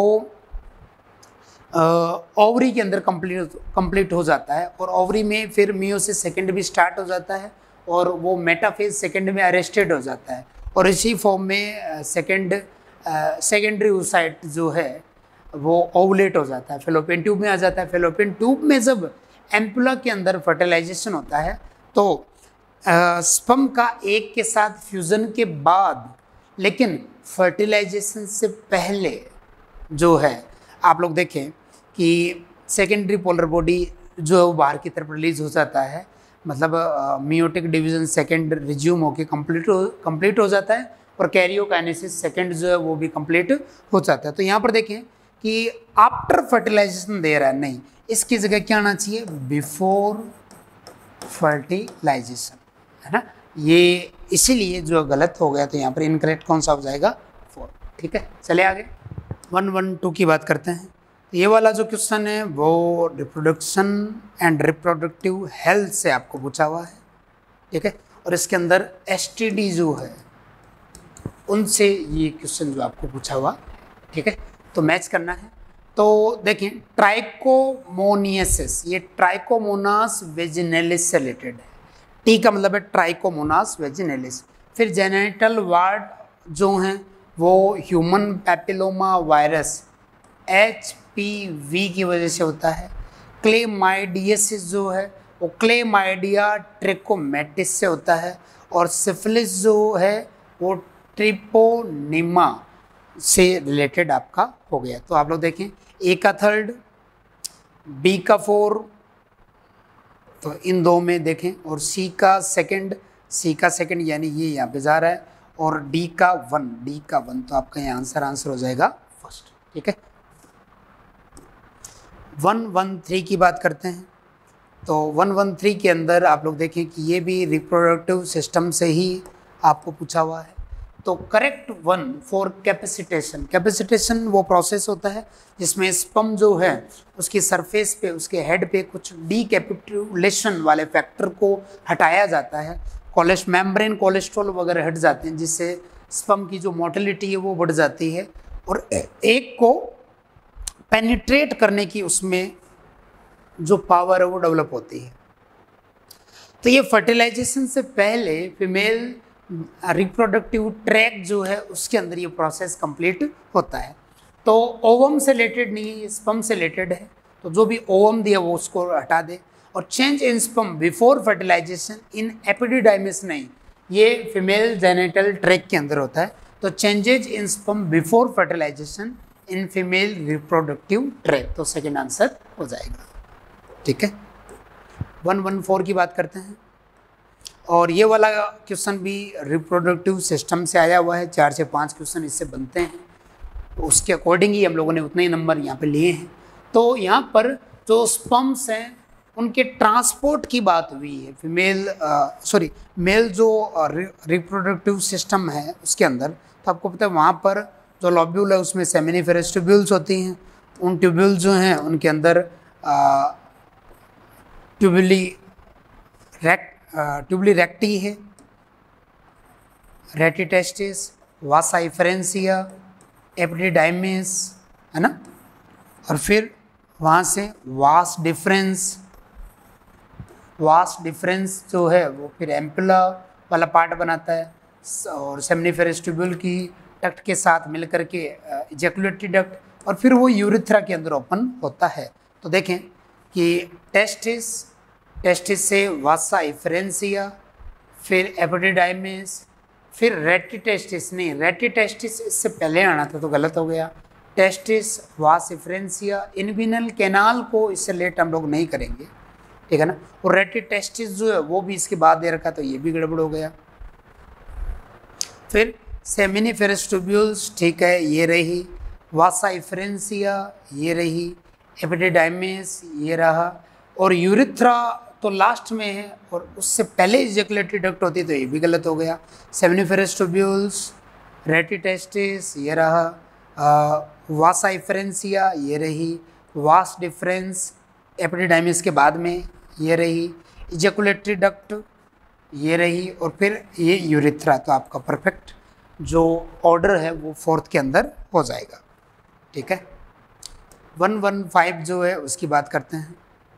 ओवरी के अंदर कंप्लीट हो जाता है, और ओवरी में फिर मियोसिस सेकेंड भी स्टार्ट हो जाता है, और वो मेटाफेज सेकेंड में अरेस्टेड हो जाता है, और इसी फॉर्म में सेकेंडरी oocyte जो है वो ओवुलेट हो जाता है, फेलोपियन ट्यूब में आ जाता है। फेलोपियन ट्यूब में जब एम्पुला के अंदर फर्टिलाइजेशन होता है तो स्पर्म का एक के साथ फ्यूज़न के बाद, लेकिन फर्टिलाइजेशन से पहले जो है आप लोग देखें कि सेकेंडरी पोलर बॉडी जो है वो बाहर की तरफ रिलीज हो जाता है, मतलब मियोटिक डिवीज़न सेकेंड रिज्यूम होके कंप्लीट हो जाता है, और कैरियोकाइनेसिस सेकेंड जो है वो भी कंप्लीट हो जाता है। तो यहाँ पर देखें कि आफ्टर फर्टिलाइजेशन दे रहा है, नहीं, इसकी जगह क्या आना चाहिए? बिफोर फर्टिलाइजेशन, है ना। ये इसीलिए जो गलत हो गया, तो यहाँ पर इनकरेक्ट कौन सा हो जाएगा? 4। ठीक है, चले आगे 112 की बात करते हैं। ये वाला जो क्वेश्चन है वो रिप्रोडक्शन एंड रिप्रोडक्टिव हेल्थ से आपको पूछा हुआ है। ठीक है, और इसके अंदर एसटीडी जो है उनसे ये क्वेश्चन जो आपको पूछा हुआ। ठीक है, तो मैच करना है। तो देखें, ट्राइकोमोनियसिस, ये ट्राइकोमोनास वेजिनेलिस से रिलेटेड है। टी का मतलब है ट्राइकोमोनास वेजिनेलिस। फिर जेनेटल वार्ड जो हैं वो ह्यूमन पैपिलोमा वायरस HPV की वजह से होता है। क्लेमाइडियसिस जो है वो क्लेमाइडिया ट्रिकोमेटिस से होता है, और सिफिलिस जो है वो ट्रिपोनिमा से रिलेटेड आपका हो गया। तो आप लोग देखें, A का 3rd, B का 4, तो इन दो में देखें, और C का 2nd यानी ये यहाँ पे जा रहा है, और D का 1, तो आपका यहाँ आंसर हो जाएगा 1st। ठीक है, 113 की बात करते हैं तो 113 के अंदर आप लोग देखें कि ये भी रिप्रोडक्टिव सिस्टम से ही आपको पूछा हुआ है। तो correct one for capacitation, capacitation वो प्रोसेस होता है जिसमें स्पर्म जो है उसकी सरफेस पे, उसके हेड पे कुछ डीकैपिटुलेशन वाले फैक्टर को हटाया जाता है, मेम्ब्रेन कोलेस्ट्रॉल वगैरह हट जाते हैं, जिससे स्पर्म की जो मोटिलिटी है वो बढ़ जाती है और एक को पेनिट्रेट करने की उसमें जो पावर है वो डेवलप होती है। तो ये फर्टिलाइजेशन से पहले फीमेल रिप्रोडक्टिव ट्रैक जो है उसके अंदर ये प्रोसेस कंप्लीट होता है। तो ओवम से रिलेटेड नहीं है, ये स्पर्म से रिलेटेड है। तो जो भी ओवम दिया वो उसको हटा दे। और change in sperm before fertilisation in epididymis नहीं, ये फीमेल जेनिटल ट्रैक के अंदर होता है। तो changes in sperm before fertilisation in female reproductive tract, तो सेकेंड आंसर हो जाएगा। ठीक है, 114 की बात करते हैं और ये वाला क्वेश्चन भी रिप्रोडक्टिव सिस्टम से आया हुआ है। 4 से 5 क्वेश्चन इससे बनते हैं, तो उसके अकॉर्डिंग ही हम लोगों ने उतने ही नंबर यहाँ पे लिए हैं। तो यहाँ पर जो स्पर्म्स हैं उनके ट्रांसपोर्ट की बात हुई है। मेल जो रिप्रोडक्टिव सिस्टम है उसके अंदर, तो आपको पता है वहाँ पर जो लॉब्यूल है उसमें सेमिनिफेरस ट्यूब्यूल्स होती हैं। उन ट्यूब्यूल्स जो हैं उनके अंदर ट्यूबली रेक्टी है, रेटिटेस्टिस, वासा इफरेंसिया, एपिडिडाइमिस, है ना। और फिर वहाँ से वास डिफरेंस जो है वो फिर एम्पुला वाला पार्ट बनाता है और सेमिनिफेरस ट्यूब्यूल की डक्ट के साथ मिलकर के इजैकुलेटरी डक्ट, और फिर वो यूरिथ्रा के अंदर ओपन होता है। तो देखें कि टेस्टिस से वासा इफरेंसिया, फिर एपिडिडाइमिस, फिर रेटिटेस्टिस, नहीं रेटिटेस्टिस इससे पहले आना था तो गलत हो गया। टेस्टिस, वास इफरेंसिया, इनविनल कैनाल को इससे लेट हम लोग नहीं करेंगे, ठीक है ना। और रेटिटेस्टिस जो है वो भी इसके बाद दे रखा, तो ये भी गड़बड़ हो गया। फिर सेमिनिफेरस ट्यूब्यूल्स, ठीक है, ये रही। वासा इफरेंसिया ये रही, एपिडिडाइमिस ये रहा, और यूरिथ्रा तो लास्ट में है और उससे पहले इजैकुलेटरी डक्ट होती, तो ये भी गलत हो गया। सेमिनिफेरस ट्यूब्यूल्स, रेटिटेस्टिस ये रहा, वासा इफरेंसिया ये रही, वास डिफरेंस एपिडिडाइमिस के बाद में ये रही, इजैकुलेटरी डक्ट ये रही, और फिर ये यूरिथ्रा। तो आपका परफेक्ट जो ऑर्डर है वो 4th के अंदर हो जाएगा। ठीक है, 115 जो है उसकी बात करते हैं।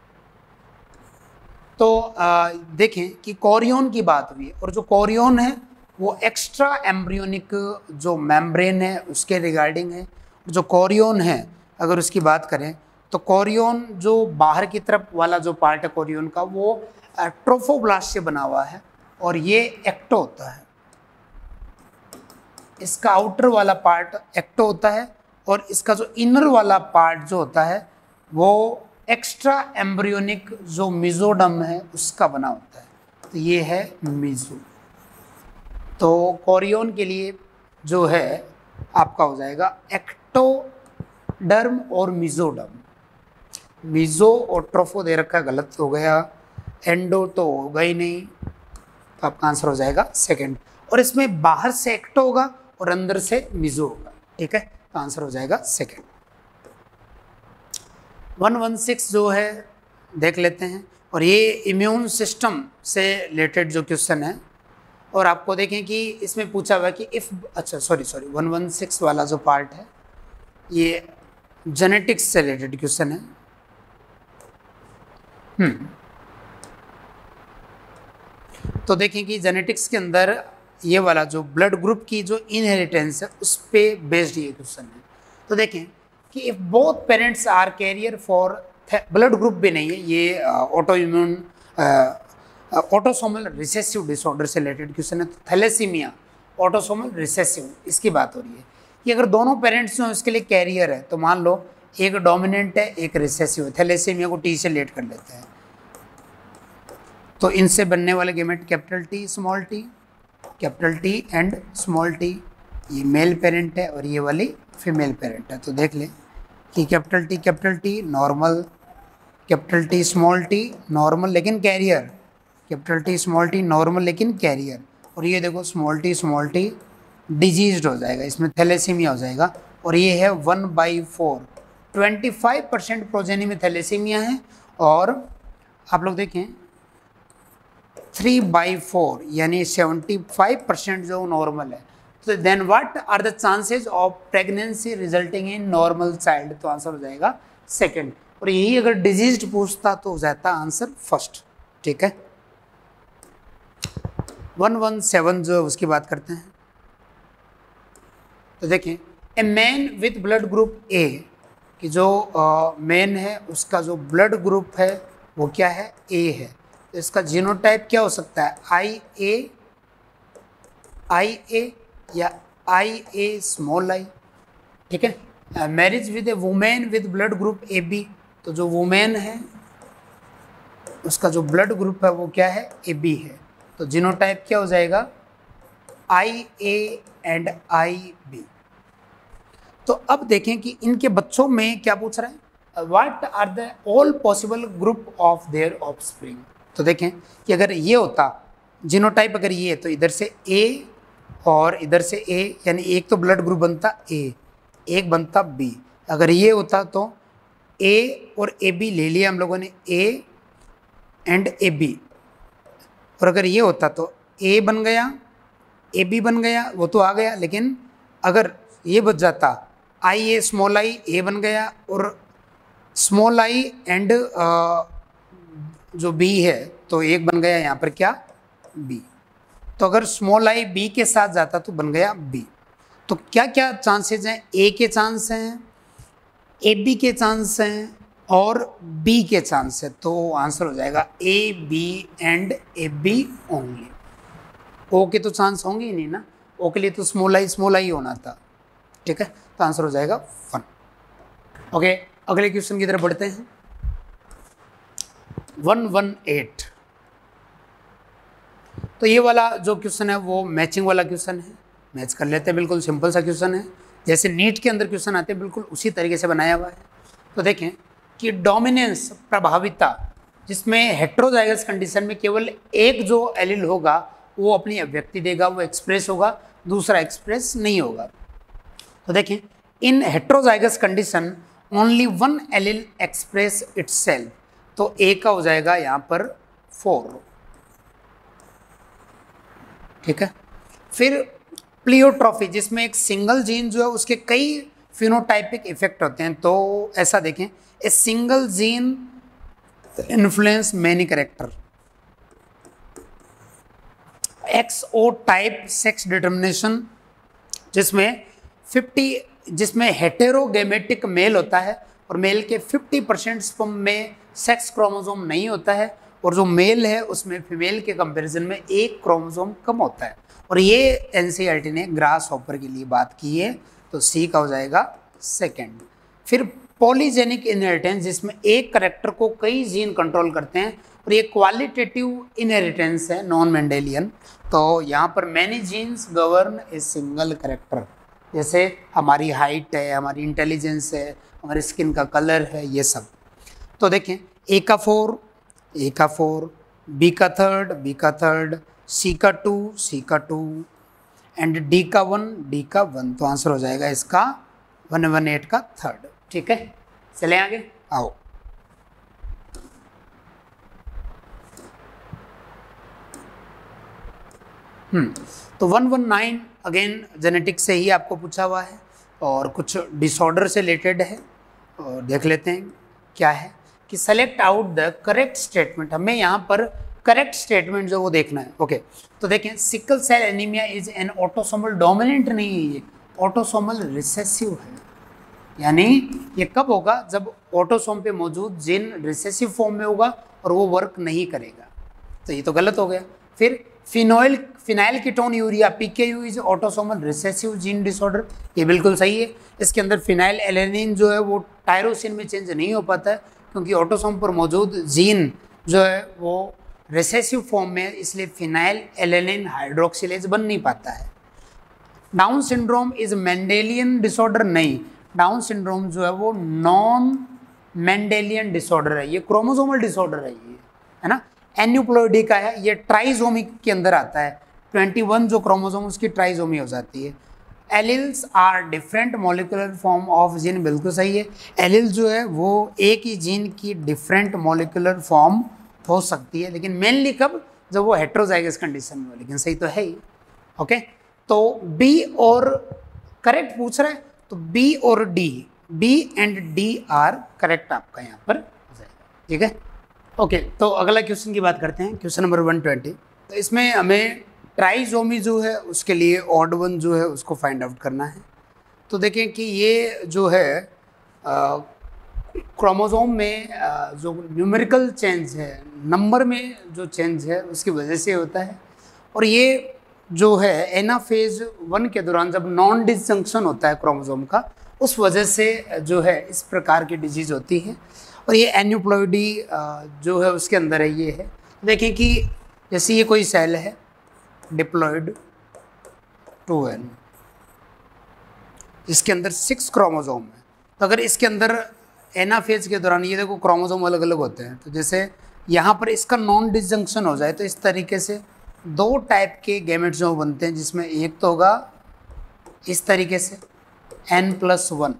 तो देखें कि कोरियन की बात हुई, और जो कोरियन है वो एक्स्ट्रा एम्ब्रियोनिक जो मेम्ब्रेन है उसके रिगार्डिंग है। जो कोरियन है अगर उसकी बात करें तो कोरियन जो बाहर की तरफ वाला जो पार्ट है कोरियन का वो ट्रोफोब्लास्ट से बना हुआ है और ये एक्टो होता है। इसका आउटर वाला पार्ट एक्टो होता है और इसका जो इनर वाला पार्ट जो होता है वो एक्स्ट्रा एम्ब्रियोनिक जो मिजोडम है उसका बना होता है। तो ये है मिजो। तो कोरियन के लिए जो है आपका हो जाएगा एक्टोडर्म और मिजोडर्म। मिजो और ट्रोफो दे रखा है, गलत हो गया। एंडो तो होगा ही नहीं, तो आपका आंसर हो जाएगा सेकंड। और इसमें बाहर से एक्टो होगा और अंदर से मिजो होगा, ठीक है, तो आंसर हो जाएगा सेकंड। 116 जो है देख लेते हैं, और ये इम्यून सिस्टम से रिलेटेड जो क्वेश्चन है। और आपको देखें कि इसमें पूछा हुआ है कि इफ़, अच्छा सॉरी 116 वाला जो पार्ट है ये जेनेटिक्स से रिलेटेड क्वेश्चन है। तो देखें कि जेनेटिक्स के अंदर ये वाला जो ब्लड ग्रुप की जो इनहेरिटेंस है उस पर बेस्ड ये क्वेश्चन है। तो देखें कि if both parents are carrier for, blood group भी नहीं है ये, ऑटोइम्यून ऑटोसोमल रिसेसिव डिसऑर्डर से रिलेटेड क्वेश्चन है। तो थैलेसीमिया ऑटोसोमल रिसेसिव इसकी बात हो रही है कि अगर दोनों पेरेंट्स जो इसके लिए कैरियर है तो मान लो एक डोमिनेंट है एक रिसेसिव है। थैलेसीमिया को टी से लेट कर लेते हैं, तो इनसे बनने वाले gamete capital T and small T, ये मेल पेरेंट है और ये वाली फीमेल पेरेंट है। तो देख लें कि capital T normal, capital T normal लेकिन carrier, capital T small T normal लेकिन कैरियर, और ये देखो स्मॉल टी डिजीज्ड हो जाएगा, इसमें थैलेसीमिया हो जाएगा। और ये है 1/4, 25% प्रोजेनी में थैलेसीमिया है, और आप लोग देखें 3/4 यानी 75% जो नॉर्मल है। तो then what are the chances of pregnancy resulting in normal child, तो आंसर हो जाएगा सेकंड। और यही अगर डिजीज्ड पूछता तो हो जाता आंसर फर्स्ट। ठीक है, 117 जो है उसकी बात करते हैं। तो देखें, a man with blood group A, कि जो मैन है उसका जो ब्लड ग्रुप है वो क्या है, ए है। तो इसका जीनोटाइप क्या हो सकता है, आई ए या IA स्मॉल आई। ठीक है, marriage with a women with blood group AB, तो जो वुमेन है उसका जो ब्लड ग्रुप है वो क्या है, AB है। तो जीनोटाइप क्या हो जाएगा, IA एंड IB। तो अब देखें कि इनके बच्चों में क्या पूछ रहा है, what are the all possible group of their offspring. तो देखें कि अगर ये होता जीनोटाइप, अगर ये है तो इधर से A और इधर से A, यानी एक तो ब्लड ग्रुप बनता A, एक बनता B। अगर ये होता तो A और AB ले लिया हम लोगों ने, A एंड AB। और अगर ये होता तो A बन गया, AB बन गया, वो तो आ गया, लेकिन अगर ये बच जाता IA स्मॉल आई, A बन गया, और स्मॉल आई एंड जो B है तो एक बन गया यहाँ पर क्या, B। तो अगर स्मॉल आई B के साथ जाता तो बन गया B। तो क्या क्या चांसेस हैं, A के चांस हैं, AB के चांस हैं और B के चांस है। तो आंसर हो जाएगा AB and AB only. O के तो चांस होंगे ही नहीं ना, O के लिए तो स्मॉल आई होना था। ठीक है, तो आंसर हो जाएगा 1। ओके, अगले क्वेश्चन की तरफ बढ़ते हैं। 118। तो ये वाला जो क्वेश्चन है वो मैचिंग वाला क्वेश्चन है, मैच कर लेते हैं। बिल्कुल सिंपल सा क्वेश्चन है, जैसे नीट के अंदर क्वेश्चन आते हैं बिल्कुल उसी तरीके से बनाया हुआ है। तो देखें कि डोमिनेंस प्रभाविता, जिसमें हेट्रोजाइगस कंडीशन में केवल एक जो एलील होगा वो अपनी अभिव्यक्ति देगा, वो एक्सप्रेस होगा, दूसरा एक्सप्रेस नहीं होगा। तो देखें, in heterozygous condition only one allele express itself, तो ए का हो जाएगा यहाँ पर 4। ठीक है, फिर प्लियोट्रॉफी, जिसमें एक सिंगल जीन जो है उसके कई फिनोटाइपिक इफेक्ट होते हैं। तो ऐसा देखें, a single gene influence many character. XO type sex determination, जिसमें हेटेरोगेमेटिक मेल होता है और मेल के 50% स्पर्म में सेक्स क्रोमोसोम नहीं होता है, और जो मेल है उसमें फीमेल के कंपैरिजन में एक क्रोमोसोम कम होता है। और ये NCERT ने ग्रास हॉपर के लिए बात की है, तो C का हो जाएगा 2nd। फिर पॉलीजेनिक इनहेरिटेंस, जिसमें एक कैरेक्टर को कई जीन कंट्रोल करते हैं, और ये क्वालिटेटिव इनहेरिटेंस है, नॉन मेंडेलियन। तो यहाँ पर many genes govern a single character, जैसे हमारी हाइट है, हमारी इंटेलिजेंस है, हमारी स्किन का कलर है, ये सब। तो देखें, A का 4, B का 3rd, C का 2 एंड D का 1। तो आंसर हो जाएगा इसका 118 का 3rd। ठीक है, चले आगे, आओ। तो 119 अगेन जेनेटिक्स से ही आपको पूछा हुआ है और कुछ डिसऑर्डर से रिलेटेड है, और देख लेते हैं क्या है कि select out the correct statement. हमें यहाँ पर करेक्ट स्टेटमेंट जो वो देखना है। ओके, तो देखें, sickle cell anaemia is an autosomal dominant नहीं है, ये ऑटोसोमल रिसेसिव है। यानी ये कब होगा, जब ऑटोसोम पे मौजूद जीन रिसेसिव फॉर्म में होगा और वो वर्क नहीं करेगा। तो ये तो गलत हो गया। फिर phenylketonuria PKU is autosomal recessive gene disorder, ये बिल्कुल सही है। इसके अंदर फिनाइल एलेनिन जो है वो टायरोसिन में चेंज नहीं हो पाता है, क्योंकि ऑटोसोम पर मौजूद जीन जो है वो रिसेसिव फॉर्म में है, इसलिए फिनाइल एलेनिन हाइड्रोक्सिलेज बन नहीं पाता है। Down syndrome is Mendelian disorder नहीं, डाउन सिंड्रोम जो है वो नॉन मेंडेलियन डिसऑर्डर है, ये क्रोमोसोमल डिसऑर्डर है, ये है ना, एन्यूप्लॉइडी का है, ये ट्राइजोमी के अंदर आता है, 21 जो क्रोमोसोम उसकी ट्राइजोमी हो जाती है। Alleles are different molecular form of gene, बिल्कुल सही है, एलिल जो है वो एक ही जीन की डिफरेंट मॉलिक्यूलर फॉर्म हो सकती है, लेकिन मेनली कब, जब वो हेट्रोजाइगस कंडीशन में हो, लेकिन सही तो है ही। ओके, तो बी और करेक्ट पूछ रहा है, तो बी और D, B and D are correct आपका यहाँ पर हो जाएगा, ठीक है। ओके, तो अगला क्वेश्चन की बात करते हैं, क्वेश्चन नंबर 120। तो इसमें हमें ट्राइजोमी जो है उसके लिए ऑड वन जो है उसको फाइंड आउट करना है। तो देखें कि ये जो है क्रोमोसोम में जो न्यूमेरिकल चेंज है, नंबर में जो चेंज है उसकी वजह से होता है, और ये जो है एनाफेज 1 के दौरान जब नॉन डिसजंक्शन होता है क्रोमोसोम का, उस वजह से जो है इस प्रकार की डिजीज होती है, और ये एन्यूप्लॉइडी जो है उसके अंदर है, ये है। देखें कि जैसे ये कोई सेल है डिप्लॉइड 2n, इसके अंदर 6 क्रोमोसोम है, तो अगर इसके अंदर एनाफेज के दौरान ये देखो क्रोमोसोम अलग अलग होते हैं, तो जैसे यहाँ पर इसका नॉन डिसजंक्शन हो जाए तो इस तरीके से 2 टाइप के गैमेट्स जो बनते हैं, जिसमें एक तो होगा इस तरीके से n+1,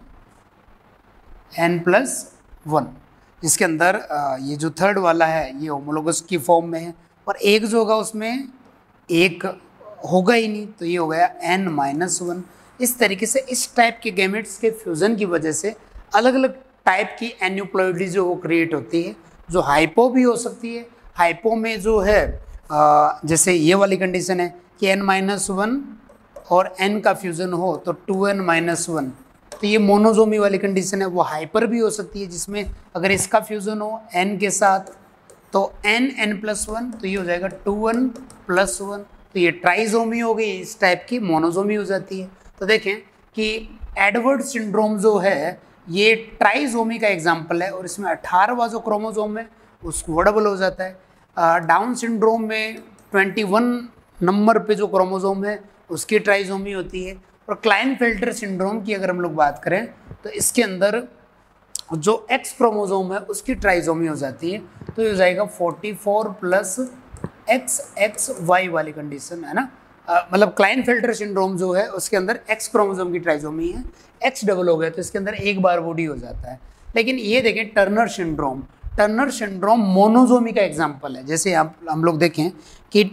n+1, जिसके अंदर ये जो थर्ड वाला है ये होमोलोगस की फॉर्म में है, और एक जो होगा उसमें एक होगा ही नहीं, तो ये हो गया n-1। इस तरीके से इस टाइप के गैमेट्स के फ्यूज़न की वजह से अलग अलग टाइप की एन्यूप्लॉइडी जो वो क्रिएट होती है, जो हाइपो भी हो सकती है। हाइपो में जो है जैसे ये वाली कंडीशन है कि n-1 और n का फ्यूज़न हो तो 2n-1, तो ये मोनोजोमी वाली कंडीशन है। वो हाइपर भी हो सकती है, जिसमें अगर इसका फ्यूज़न हो n के साथ तो n+1, तो ये हो जाएगा 2n+1, तो ये ट्राइजोमी हो गई, इस टाइप की मोनोजोमी हो जाती है। तो देखें कि एडवर्ड सिंड्रोम जो है ये ट्राइजोमी का एग्जाम्पल है, और इसमें 18वां जो क्रोमोसोम है उसको डबल हो जाता है। डाउन सिंड्रोम में 21 नंबर पे जो क्रोमोसोम है उसकी ट्राइजोमी होती है। और क्लाइनफेल्टर सिंड्रोम की अगर हम लोग बात करें तो इसके अंदर जो एक्स क्रोमोसोम है उसकी ट्राइजोमी हो जाती है, तो ये हो जाएगा 44 + XXY वाली कंडीशन, है ना। मतलब क्लाइनफेल्टर सिंड्रोम जो है उसके अंदर एक्स क्रोमोसोम की ट्राइजोमी है, एक्स डबल हो गया तो इसके अंदर एक बार बॉडी हो जाता है। लेकिन ये देखें Turner syndrome, Turner syndrome monosomy का एग्जाम्पल है। जैसे हम लोग देखें कि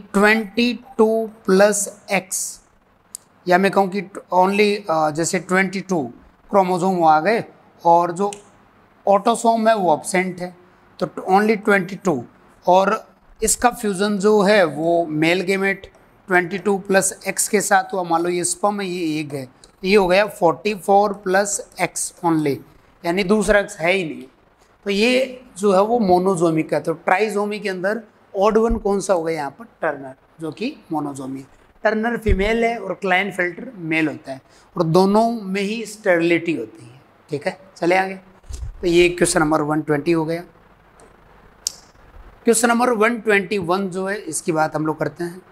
22 + X, या मैं कहूँ कि ओनली जैसे 22 क्रोमोसोम आ गए और जो ऑटोसोम है वो एब्सेंट है, तो ओनली 22, और इसका फ्यूज़न जो है वो मेल गेमेट 22 + X के साथ हुआ, मान लो ये स्पर्म है ये एग है, ये हो गया 44 + X ओनली, यानी दूसरा X है ही नहीं, तो ये जो है वो मोनोजोमी का। तो ट्राइजोमी के अंदर ऑड वन कौन सा होगा यहाँ पर, टर्नर, जो कि मोनोजोमी। टर्नर फीमेल है और क्लाइनफेल्टर मेल होता है, और दोनों में ही स्टेरिलिटी होती है, ठीक है। चले आगे, तो ये क्वेश्चन नंबर 120 हो गया। क्वेश्चन नंबर 121 जो है इसकी बात हम लोग करते हैं।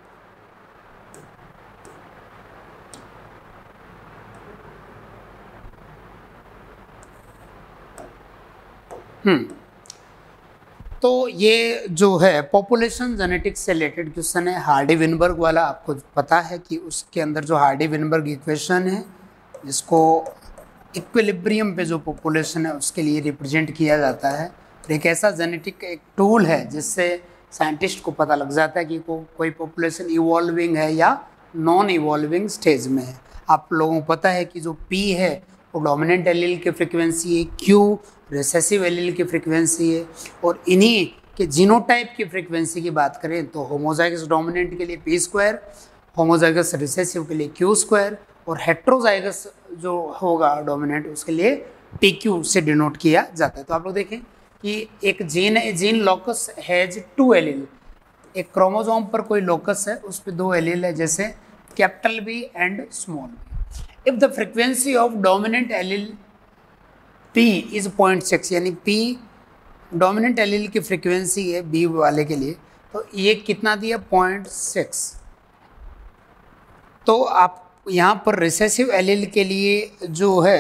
तो ये जो है पॉपुलेशन जेनेटिक्स से रिलेटेड क्वेश्चन है, हार्डी विनबर्ग वाला। आपको पता है कि उसके अंदर जो हार्डी विनबर्ग इक्वेशन है, जिसको इक्विलिब्रियम पे जो पॉपुलेशन है उसके लिए रिप्रेजेंट किया जाता है, एक ऐसा जेनेटिक एक टूल है जिससे साइंटिस्ट को पता लग जाता है कि कोई पॉपुलेशन इवॉल्विंग है या नॉन इवॉल्विंग स्टेज में है। आप लोगों को पता है कि जो P है वो डोमिनेंट एलील की फ्रिक्वेंसी है, Q रिसेसिव एलील की फ्रिक्वेंसी है, और इन्हीं के जीनोटाइप की फ्रिक्वेंसी की बात करें तो होमोजाइगस डोमिनेंट के लिए p², होमोजाइगस रिसेसिव के लिए q², और हेट्रोजाइगस जो होगा डोमिनेंट उसके लिए pq से डिनोट किया जाता है। तो आप लोग देखें कि एक जीन है, जीन लोकस हैज 2 एलील, एक क्रोमोसोम पर कोई लोकस है उस पर 2 एलील है, जैसे capital B and small b। If the frequency of dominant allele P is 0.6, यानी P डोमिनेंट एलील की फ्रिक्वेंसी है B वाले के लिए, तो ये कितना दिया 0.6। तो आप यहाँ पर रिसेसिव एलील के लिए जो है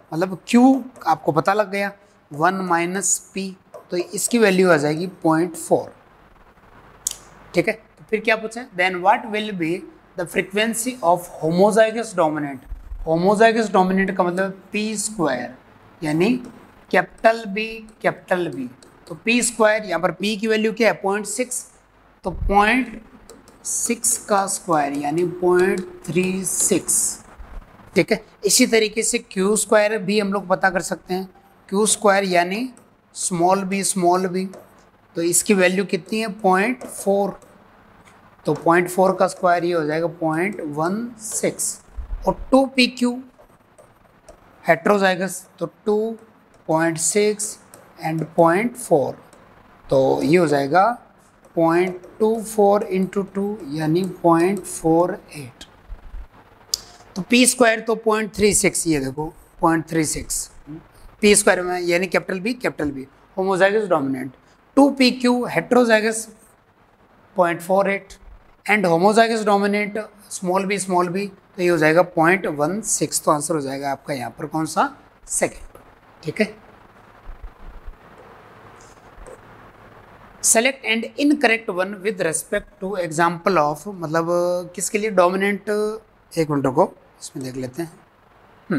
मतलब Q आपको पता लग गया 1 माइनस P, तो इसकी वैल्यू आ जाएगी 0.4। ठीक है, तो फिर क्या पूछा है, then what will be the frequency of homozygous dominant. Homozygous dominant का मतलब पी स्क्वायर, यानी कैपिटल बी। तो पी स्क्वायर, यहाँ पर पी की वैल्यू क्या है 0.6, तो 0.6 का स्क्वायर यानी 0.36। ठीक है, इसी तरीके से क्यू स्क्वायर भी हम लोग पता कर सकते हैं। क्यू स्क्वायर यानी स्मॉल बी, तो इसकी वैल्यू कितनी है 0.4, तो 0.4 का स्क्वायर ये हो जाएगा 0.16। और 2pq हेट्रोजाइगस, तो 2.6 एंड 0.4, तो ये हो जाएगा 0.24 इंटू 2 यानी 0.48। तो पी स्क्वायर तो 0.36, ये देखो 0.36 पी स्क्वायर में, यानी capital B homozygous dominant. 2pq heterozygous 0.48 and homozygous dominant small B, तो ये हो जाएगा 0.16। तो आंसर हो जाएगा आपका यहाँ पर कौन सा, सेकेंड। ठीक है, select and incorrect one with respect to example of, मतलब किसके लिए डोमिनेंट, एक मिनट को इसमें देख लेते हैं।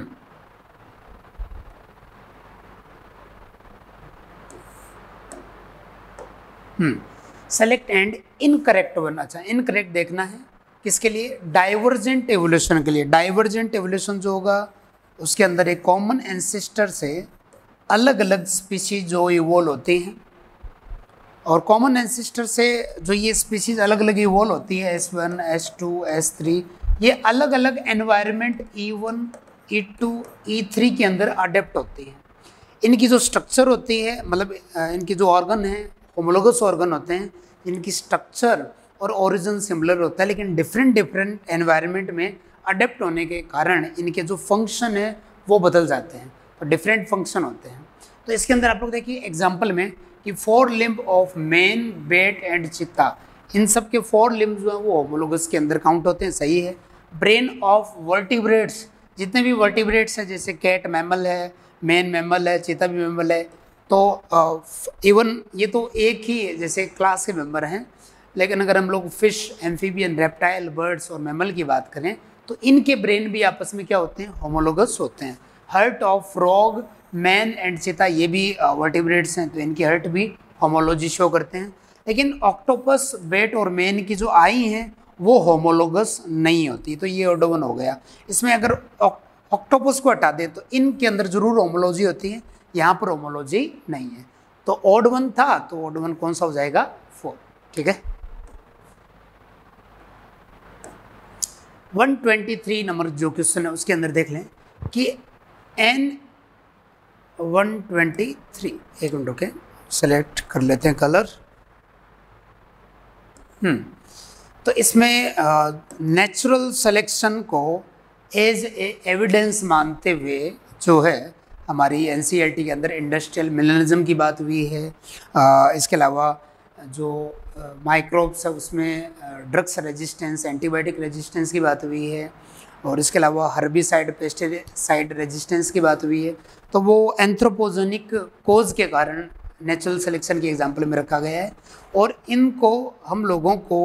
सेलेक्ट एंड इनकरेक्ट वन, अच्छा इनकरेक्ट देखना है किसके लिए, डाइवर्जेंट एवोल्यूशन के लिए। डाइवर्जेंट एवोल्यूशन जो होगा उसके अंदर एक कॉमन एंसेस्टर से अलग अलग स्पीशीज जो इवोल्व होती हैं, और कॉमन एंसेस्टर से जो ये स्पीशीज अलग अलग इवोल्व होती है S1, S2, S3, ये अलग अलग एनवायरनमेंट E1, E2, E3 के अंदर अडेप्ट होती हैं। इनकी जो स्ट्रक्चर होती है, मतलब इनके जो ऑर्गन हैं होमोलोगस ऑर्गन होते हैं, इनकी स्ट्रक्चर और ओरिजिन सिमिलर होता है, लेकिन डिफरेंट एनवायरनमेंट में अडेप्ट होने के कारण इनके जो फंक्शन है वो बदल जाते हैं, तो डिफरेंट फंक्शन होते हैं। तो इसके अंदर आप लोग देखिए एग्जाम्पल में कि 4 limb of man, bat and cheetah, इन सब के 4 लिम्ब जो हैं वो होमोलोगस के अंदर काउंट होते हैं, सही है। ब्रेन ऑफ वर्टिब्रेट्स, जितने भी वर्टिब्रेट्स हैं जैसे कैट मैमल है, मैन मैमल है, चीता भी मैमल है, तो इवन ये तो एक ही जैसे क्लास के मेंबर हैं, लेकिन अगर हम लोग फिश, एम्फीबियन, रेप्टाइल, बर्ड्स और मैमल की बात करें तो इनके ब्रेन भी आपस में क्या होते हैं, होमोलोगस होते हैं। Heart of frog, man and cheetah, ये भी वर्टिब्रेट्स हैं, तो इनकी हार्ट भी होमोलॉजी शो करते हैं। लेकिन ऑक्टोपस, बेट और मैन की जो आई हैं वो होमोलोगस नहीं होती, तो ये ऑड वन हो गया। इसमें अगर ऑक्टोपस को हटा दें तो इनके अंदर जरूर होमोलॉजी होती है, यहाँ पर होमोलॉजी नहीं है, तो ऑड वन था, तो ऑड वन कौन सा हो जाएगा 4। ठीक है, 123 नंबर जो क्वेश्चन है उसके अंदर देख लें कि N123, एक मिनट ओके, सेलेक्ट कर लेते हैं कलर। तो इसमें नेचुरल सिलेक्शन को एज ए एविडेंस मानते हुए जो है हमारी एनसीईआरटी के अंदर इंडस्ट्रियल मिलेनिज्म की बात हुई है। इसके अलावा जो माइक्रोब्स है उसमें ड्रग्स रेजिस्टेंस, एंटीबायोटिक रेजिस्टेंस की बात हुई है, और इसके अलावा हर्बिसाइड, पेस्टिसाइड रेजिस्टेंस की बात हुई है। तो वो एंथ्रोपोजेनिक कोज के कारण नेचुरल सिलेक्शन की एग्जांपल में रखा गया है, और इनको हम लोगों को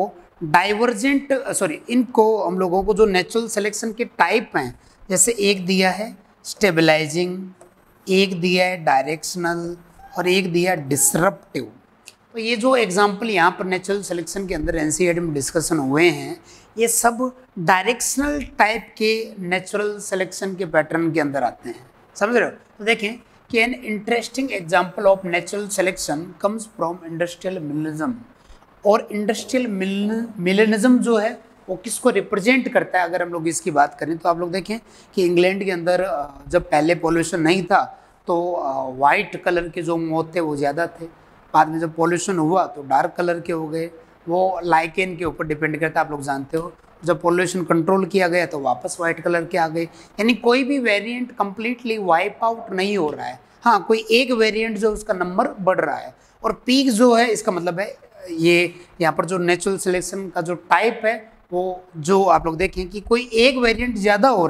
इनको हम लोगों को जो नेचुरल सिलेक्शन के टाइप हैं, जैसे एक दिया है स्टेबलाइजिंग, एक दिया है डायरेक्शनल, और एक दिया है डिसरप्टिव। तो ये जो एग्जाम्पल यहाँ पर नेचुरल सिलेक्शन के अंदर एनसीईआरटी में डिस्कशन हुए हैं, ये सब डायरेक्शनल टाइप के नेचुरल सिलेक्शन के पैटर्न के अंदर आते हैं, समझ रहे हो। तो देखें कि an interesting example of natural selection comes from industrial melanism. और इंडस्ट्रियल मिलेनिज्म जो है वो किसको रिप्रेजेंट करता है, अगर हम लोग इसकी बात करें तो आप लोग देखें कि इंग्लैंड के अंदर जब पहले पॉल्यूशन नहीं था तो वाइट कलर के जो मोथ थे वो ज़्यादा थे, बाद में जब पॉल्यूशन हुआ तो डार्क कलर के हो गए, वो लाइकेन के ऊपर डिपेंड करता है, आप लोग जानते हो। जब पॉल्यूशन कंट्रोल किया गया तो वापस वाइट कलर के आ गए, यानी कोई भी वेरिएंट कंप्लीटली वाइप आउट नहीं हो रहा है। हाँ, कोई एक वेरिएंट जो उसका नंबर बढ़ रहा है, और पीक जो है इसका मतलब है ये यहाँ पर जो नेचुरल सिलेक्शन का जो टाइप है वो जो आप लोग देखें कि कोई एक वेरिएंट ज़्यादा हो रहा है,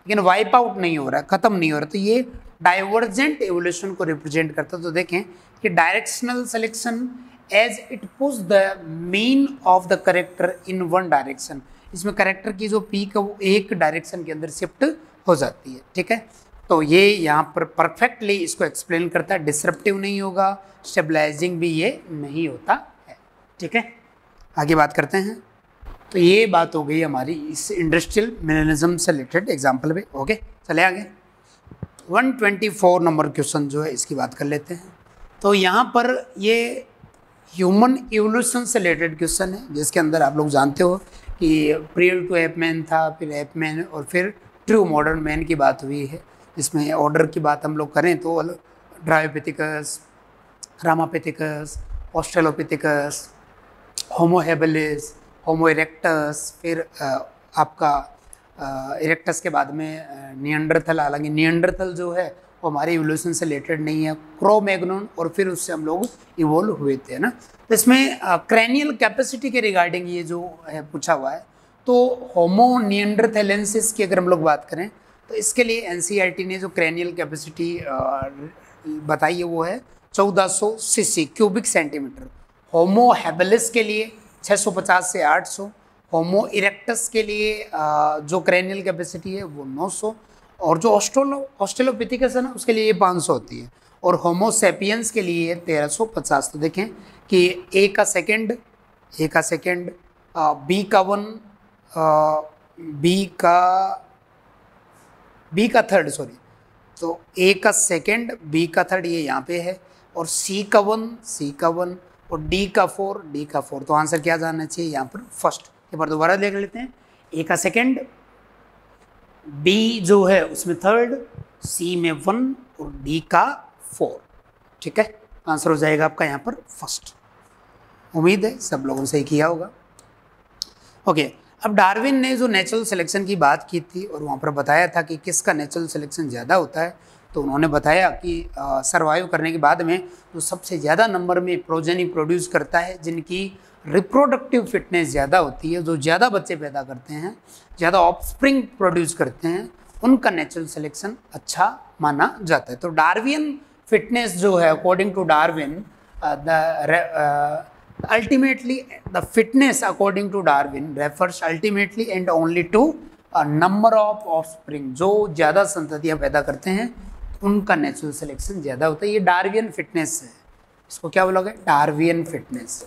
लेकिन वाइप आउट नहीं हो रहा है, खत्म नहीं हो रहा। तो ये डाइवर्जेंट एवोल्यूशन को रिप्रेजेंट करता है। तो देखें कि directional selection as it push the mean of the character in one direction, इसमें करेक्टर की जो पीक है वो एक डायरेक्शन के अंदर शिफ्ट हो जाती है। ठीक है, तो ये यहाँ पर परफेक्टली इसको एक्सप्लेन करता है। डिसरप्टिव नहीं होगा, स्टेबलाइजिंग भी ये नहीं होता है। ठीक है, आगे बात करते हैं। तो ये बात हो गई हमारी इस इंडस्ट्रियल मिलेनिज्म से रिलेटेड एग्जाम्पल पे। ओके, चले आगे। 124 नंबर क्वेश्चन जो है इसकी बात कर लेते हैं। तो यहाँ पर ये ह्यूमन इवोल्यूशन से रिलेटेड क्वेश्चन है, जिसके अंदर आप लोग जानते हो कि प्रियर टू एपमैन था, फिर एपमैन और फिर ट्रू मॉडर्न मैन की बात हुई है। इसमें ऑर्डर की बात हम लोग करें तो Dryopithecus, Ramapithecus, Australopithecus, Homo habilis, Homo erectus, फिर आपका इरेक्टस के बाद में नियंडरथल। हालांकि नियंडरथल जो है वो हमारे इवोल्यूशन से रिलेटेड नहीं है, क्रो-मैग्नन, और फिर उससे हम लोग इवोल्व हुए थे ना। तो इसमें क्रैनियल कैपेसिटी के रिगार्डिंग ये जो है पूछा हुआ है। तो होमो नियंडरथेलेंसिस की अगर हम लोग बात करें तो इसके लिए एनसीईआरटी ने जो क्रैनियल कैपेसिटी बताई है वो है 1400 cc cubic centimetre. Homo habilis के लिए 650 से 800, होमो इरेक्टस के लिए जो क्रैनियल कैपेसिटी है वो 900, और जो ऑस्ट्रेलोपिथिकस है ना उसके लिए ये 500 होती है, और होमो सेपियंस के लिए 1350। तो देखें कि ए का सेकंड, बी का 1, बी का थर्ड, सॉरी, तो ए का सेकंड, बी का थर्ड ये यहाँ पे है, और सी का 1 और डी का 4। तो आंसर क्या जाना चाहिए यहाँ पर? फर्स्ट। एक बार दोबारा देख लेते हैं। ए का सेकंड, बी जो है उसमें थर्ड, सी में 1 और डी का 4। ठीक है, आंसर हो जाएगा आपका यहाँ पर फर्स्ट। उम्मीद है सब लोगों से ही किया होगा। ओके, अब डार्विन ने जो नेचुरल सिलेक्शन की बात की थी और वहाँ पर बताया था कि किसका नेचुरल सिलेक्शन ज़्यादा होता है, तो उन्होंने बताया कि सरवाइव करने के बाद में जो सबसे ज़्यादा नंबर में प्रोजेनी प्रोड्यूस करता है, जिनकी रिप्रोडक्टिव फिटनेस ज़्यादा होती है, जो ज़्यादा बच्चे पैदा करते हैं, ज़्यादा ऑफस्प्रिंग प्रोड्यूस करते हैं, उनका नेचुरल सिलेक्शन अच्छा माना जाता है। तो डार्वियन फिटनेस जो है according to Darwin, ultimately the fitness according to Darwin refers ultimately and only to a number of offspring। जो ज़्यादा संततियाँ पैदा करते हैं उनका नेचुरल सिलेक्शन ज़्यादा होता है। ये डार्वियन फिटनेस है, इसको क्या बोलोगे? Darwinian fitness.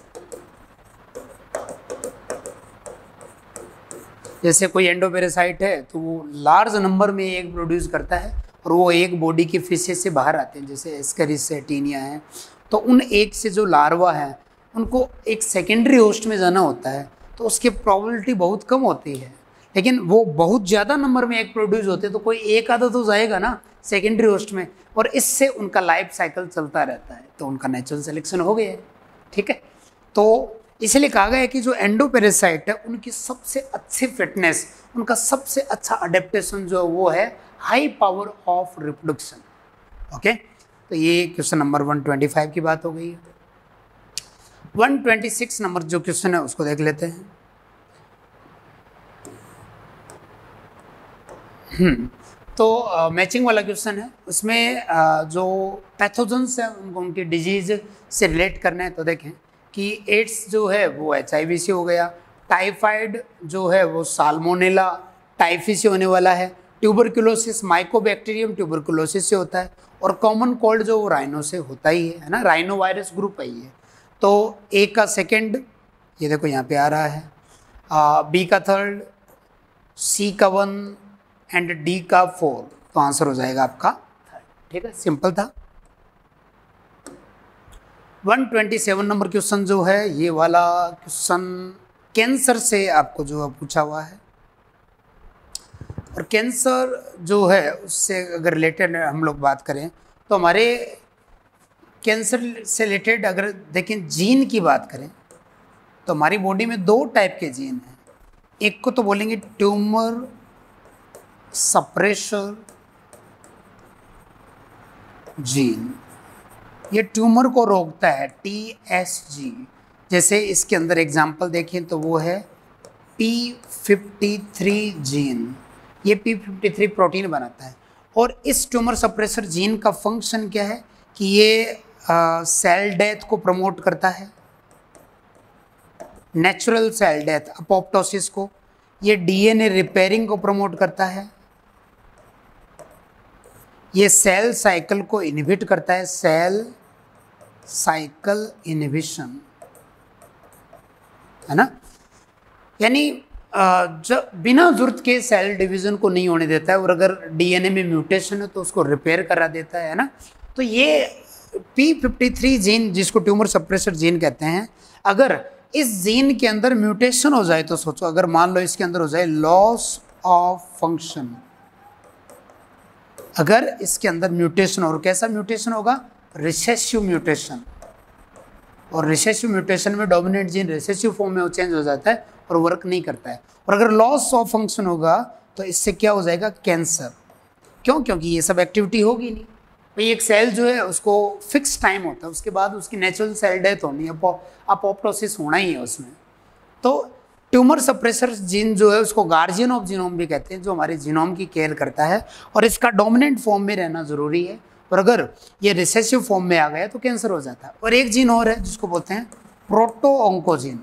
जैसे कोई एंडोपेरासाइट है तो वो लार्ज नंबर में एग प्रोड्यूस करता है और वो एग बॉडी के फिशेस से बाहर आते हैं, जैसे एस्केरिस है, टीनिया है। तो उन एग से जो लार्वा है उनको एक सेकेंडरी होस्ट में जाना होता है, तो उसकी प्रोबेबिलिटी बहुत कम होती है। लेकिन वो बहुत ज़्यादा नंबर में एग प्रोड्यूस होते हैं तो कोई एक आधा तो जाएगा ना सेकेंडरी होस्ट में, और इससे उनका लाइफ साइकिल चलता रहता है, तो उनका नेचुरल सिलेक्शन हो गया है। ठीक है, तो इसलिए कहा गया है कि जो एंडोपेरासाइट है उनकी सबसे अच्छी फिटनेस, उनका सबसे अच्छा अडेप्टेशन जो वो है high power of reproduction. Okay, तो ये क्वेश्चन नंबर 125 की बात हो गई है। 126 नंबर जो क्वेश्चन है उसको देख लेते हैं। तो मैचिंग वाला क्वेश्चन है, उसमें जो पैथोजेंस है उनको उनकी डिजीज से रिलेट करना है। तो देखें कि एड्स जो है वो HIV से हो गया, टाइफाइड जो है वो साल्मोनेला टाइफी से होने वाला है, ट्यूबरकुलोसिस माइकोबैक्टीरियम ट्यूबरकुलोसिस से होता है, और कॉमन कोल्ड जो वो राइनो से होता ही है ना, राइनो वायरस ग्रुप है ये। तो ए का सेकंड ये देखो यहाँ पे आ रहा है, बी का थर्ड, सी का 1 एंड डी का 4। तो आंसर हो जाएगा आपका थर्ड। ठीक है, सिंपल था। 127 नंबर क्वेश्चन जो है ये वाला क्वेश्चन कैंसर से आपको जो पूछा हुआ है, और कैंसर जो है उससे अगर रिलेटेड हम लोग बात करें तो हमारे कैंसर से रिलेटेड अगर देखें जीन की बात करें तो हमारी बॉडी में 2 टाइप के जीन हैं। एक को तो बोलेंगे ट्यूमर सप्रेशर जीन, ये ट्यूमर को रोकता है, TSG। जैसे इसके अंदर एग्जांपल देखें तो वो है P53 जीन, ये p53 प्रोटीन बनाता है। और इस ट्यूमर सप्रेसर जीन का फंक्शन क्या है कि ये सेल डेथ को प्रमोट करता है, नेचुरल सेल डेथ अपोप्टोसिस को, ये डीएनए रिपेयरिंग को प्रमोट करता है, ये सेल साइकिल को इनहिबिट करता है, सेल साइकिल इनहिबिशन, है ना, यानी जब बिना जरूरत के सेल डिवीजन को नहीं होने देता है, और अगर डीएनए में म्यूटेशन है तो उसको रिपेयर करा देता है ना। तो ये p53 जीन जिसको ट्यूमर सप्रेसर जीन कहते हैं, अगर इस जीन के अंदर म्यूटेशन हो जाए तो सोचो, अगर मान लो इसके अंदर हो जाए लॉस ऑफ फंक्शन, अगर इसके अंदर म्यूटेशन, और कैसा म्यूटेशन होगा, रिसेसिव म्यूटेशन, और रिसेसिव म्यूटेशन में डोमिनेंट जीन रिसेसिव फॉर्म में वो चेंज हो जाता है और वर्क नहीं करता है। और अगर लॉस ऑफ फंक्शन होगा तो इससे क्या हो जाएगा, कैंसर। क्यों? क्योंकि ये सब एक्टिविटी होगी नहीं भाई। एक सेल जो है उसको फिक्स टाइम होता है, उसके बाद उसकी नेचुरल सेल डेथ होनी है, अपोप्टोसिस होना ही है उसमें। तो ट्यूमर सप्रेसर जीन जो है उसको गार्जियन ऑफ जीनोम भी कहते हैं, जो हमारे जीनोम की केयर करता है, और इसका डोमिनेंट फॉर्म में रहना जरूरी है। और अगर ये रिसेसिव फॉर्म में आ गया तो कैंसर हो जाता है। और एक जीन और है जिसको बोलते हैं प्रोटो-ऑन्कोजीन,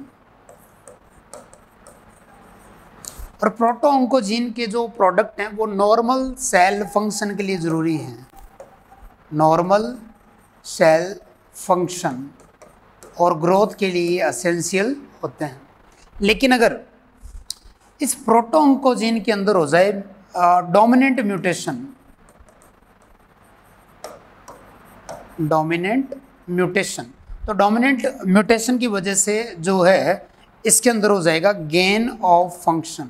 और प्रोटो-ऑन्कोजीन के जो प्रोडक्ट हैं वो नॉर्मल सेल फंक्शन के लिए ज़रूरी हैं, नॉर्मल सेल फंक्शन और ग्रोथ के लिए एसेंशियल होते हैं। लेकिन अगर इस प्रोटो-ऑन्कोजीन के अंदर हो जाए डोमिनेंट म्यूटेशन, डोमिनेंट म्यूटेशन, तो डोमिनेंट म्यूटेशन की वजह से जो है इसके अंदर हो जाएगा gain of function.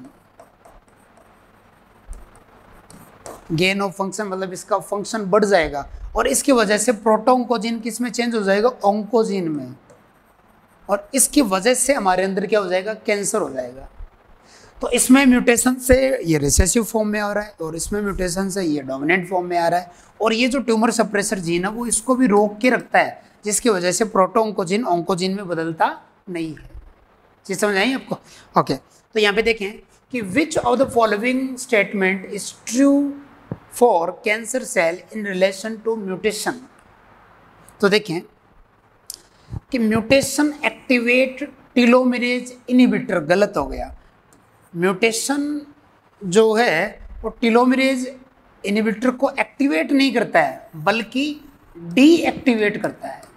Gain of function मतलब इसका फंक्शन बढ़ जाएगा, और इसकी वजह से प्रोटो-ऑन्कोजीन किस में चेंज हो जाएगा, ऑन्कोजीन में, और इसकी वजह से हमारे अंदर क्या हो जाएगा, कैंसर हो जाएगा। तो इसमें म्यूटेशन से ये रिसेसिव फॉर्म में आ रहा है, और इसमें म्यूटेशन से ये डोमिनेंट फॉर्म में आ रहा है, और ये जो ट्यूमर सप्रेसर जीन है वो इसको भी रोक के रखता है, जिसकी वजह से प्रोटो-ऑन्कोजीन ऑन्कोजीन में बदलता नहीं है। चीज़ समझ आई आपको? ओके, तो यहाँ पे देखें कि which of the following statement is true for cancer cell in relation to mutation. तो देखें कि म्यूटेशन एक्टिवेट टेलोमेरेज इनहिबिटर, गलत हो गया। म्यूटेशन जो है वो टेलोमेरेज इनहिबिटर को एक्टिवेट नहीं करता है बल्कि डीएक्टिवेट करता है,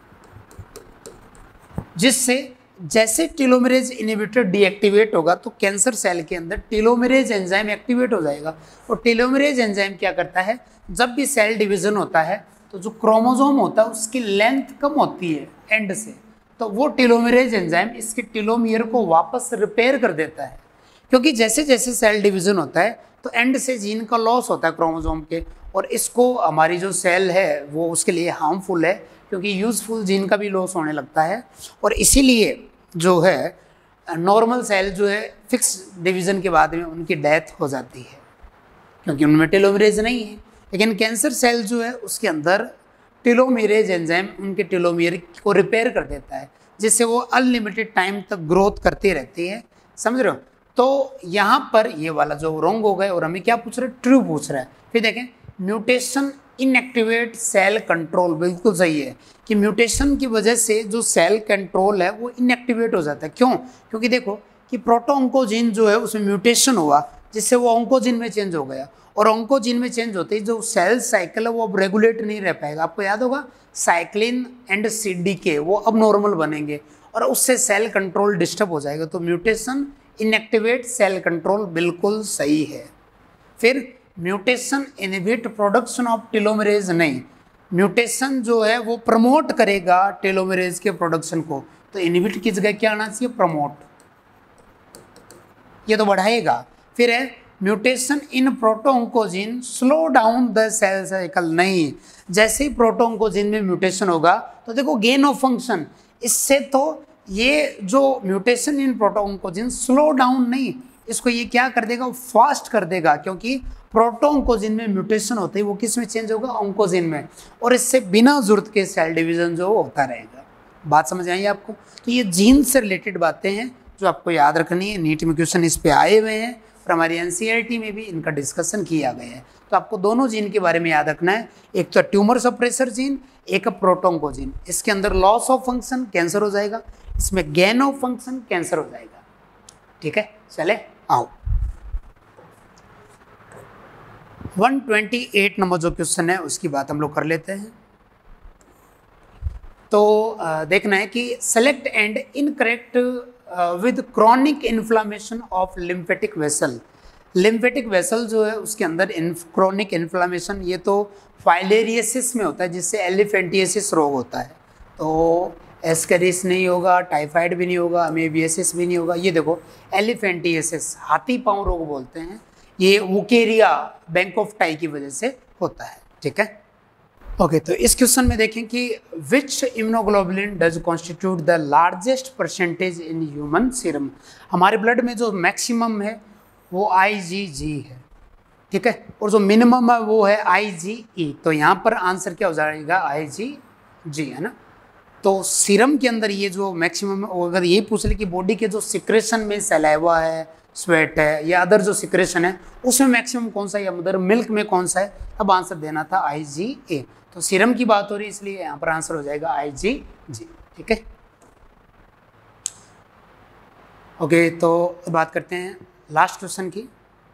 जिससे जैसे टेलोमेरेज इनहिबिटर डीएक्टिवेट होगा तो कैंसर सेल के अंदर टेलोमेरेज एंजाइम एक्टिवेट हो जाएगा। और टेलोमेरेज एंजाइम क्या करता है, जब भी सेल डिवीजन होता है तो जो क्रोमोसोम होता है उसकी लेंथ कम होती है एंड से, तो वो टेलोमेरेज एंजाइम इसके टेलोमियर को वापस रिपेयर कर देता है। क्योंकि जैसे जैसे सेल डिवीजन होता है तो एंड से जीन का लॉस होता है क्रोमोसोम के, और इसको हमारी जो सेल है वो उसके लिए हार्मफुल है, क्योंकि यूजफुल जीन का भी लॉस होने लगता है। और इसीलिए जो है नॉर्मल सेल जो है फिक्स डिवीज़न के बाद में उनकी डेथ हो जाती है, क्योंकि उनमें टेलोमेरेज नहीं है। लेकिन कैंसर सेल जो है उसके अंदर टेलोमेरेज एंजाइम उनके टेलोमियर को रिपेयर कर देता है, जिससे वो अनलिमिटेड टाइम तक ग्रोथ करती रहती है। समझ रहे हो? तो यहाँ पर ये वाला जो रॉन्ग हो गया, और हमें क्या पूछ रहा है, ट्रू पूछ रहा है। फिर देखें म्यूटेशन इनएक्टिवेट सेल कंट्रोल, बिल्कुल सही है कि म्यूटेशन की वजह से जो सेल कंट्रोल है वो इनएक्टिवेट हो जाता है। क्यों? क्योंकि देखो कि प्रोटो-ऑन्कोजीन जो है उसमें म्यूटेशन हुआ, जिससे वो ऑन्कोजीन में चेंज हो गया, और ऑन्कोजीन में चेंज होते ही जो सेल साइकिल है वो अब रेगुलेट नहीं रह पाएगा। आपको याद होगा साइक्लिन एंड सीडीके वो अब नॉर्मल बनेंगे, और उससे सेल कंट्रोल डिस्टर्ब हो जाएगा। तो म्यूटेशन इनएक्टिवेट सेल कंट्रोल बिल्कुल सही है। फिर mutation inhibit production of telomerase नहीं, म्यूटेशन जो है वो प्रमोट करेगा टेलोमेरेज के प्रोडक्शन को, तो इनहिबिट की जगह क्या आना चाहिए, प्रमोट, ये तो बढ़ाएगा। फिर है mutation in proto-oncogene slow down the cell cycle नहीं, जैसे ही प्रोटो-ऑन्कोजीन में म्यूटेशन होगा तो देखो गेन ऑफ फंक्शन, इससे तो ये जो mutation in proto-oncogene slow down नहीं, इसको ये क्या कर देगा, फास्ट कर देगा, क्योंकि प्रोटो-ऑन्कोजीन में म्यूटेशन होते ही वो किस में चेंज होगा, ऑन्कोजीन में, और इससे बिना जरूरत के सेल डिवीजन जो होता रहेगा। बात समझ आई आपको? तो ये जीन से रिलेटेड बातें हैं जो आपको याद रखनी है, नीट में क्वेश्चन इस पे आए हुए हैं, और हमारी एनसीईआरटी में भी इनका डिस्कशन किया गया है। तो आपको दोनों जीन के बारे में याद रखना है, एक तो ट्यूमर सप्रेसर जीन, एक प्रोटोंको जीन। इसके अंदर लॉस ऑफ फंक्शन कैंसर हो जाएगा, इसमें गेन ऑफ फंक्शन कैंसर हो जाएगा। ठीक है, चले आओ 128 नंबर जो क्वेश्चन है उसकी बात हम लोग कर लेते हैं। तो देखना है कि select and incorrect with chronic inflammation of lymphatic vessel. Lymphatic vessel जो है उसके अंदर क्रॉनिक इन्फ्लामेशन, ये तो फाइलेरियसिस में होता है जिससे एलिफेंटियसिस रोग होता है। तो एस्केरिस नहीं होगा, टाइफाइड भी नहीं होगा, अमेबियासिस भी नहीं होगा। ये देखो एलिफेंटियसिस, हाथी पाँव रोग बोलते हैं, ये वुकेरिया बैंक ऑफ टाई की वजह से होता है। ठीक है, ओके। तो इस क्वेश्चन में देखें कि which immunoglobulin does constitute the largest percentage in human serum. हमारे ब्लड में जो मैक्सिमम है वो IgG है। ठीक है, और जो मिनिमम है वो है IgE। तो यहाँ पर आंसर क्या हो जाएगा, IgG, है ना। तो सीरम के अंदर ये जो मैक्सिमम है, अगर ये पूछ ले कि बॉडी के जो सिक्रेशन में सलाइवा है, स्वेट है या अदर जो सिक्रेशन है उसमें मैक्सिमम कौन सा है, या मदर मिल्क में कौन सा है, अब आंसर देना था IgA। तो सीरम की बात हो रही है इसलिए यहाँ पर आंसर हो जाएगा IgG। ठीक है, ओके। तो बात करते हैं लास्ट क्वेश्चन की।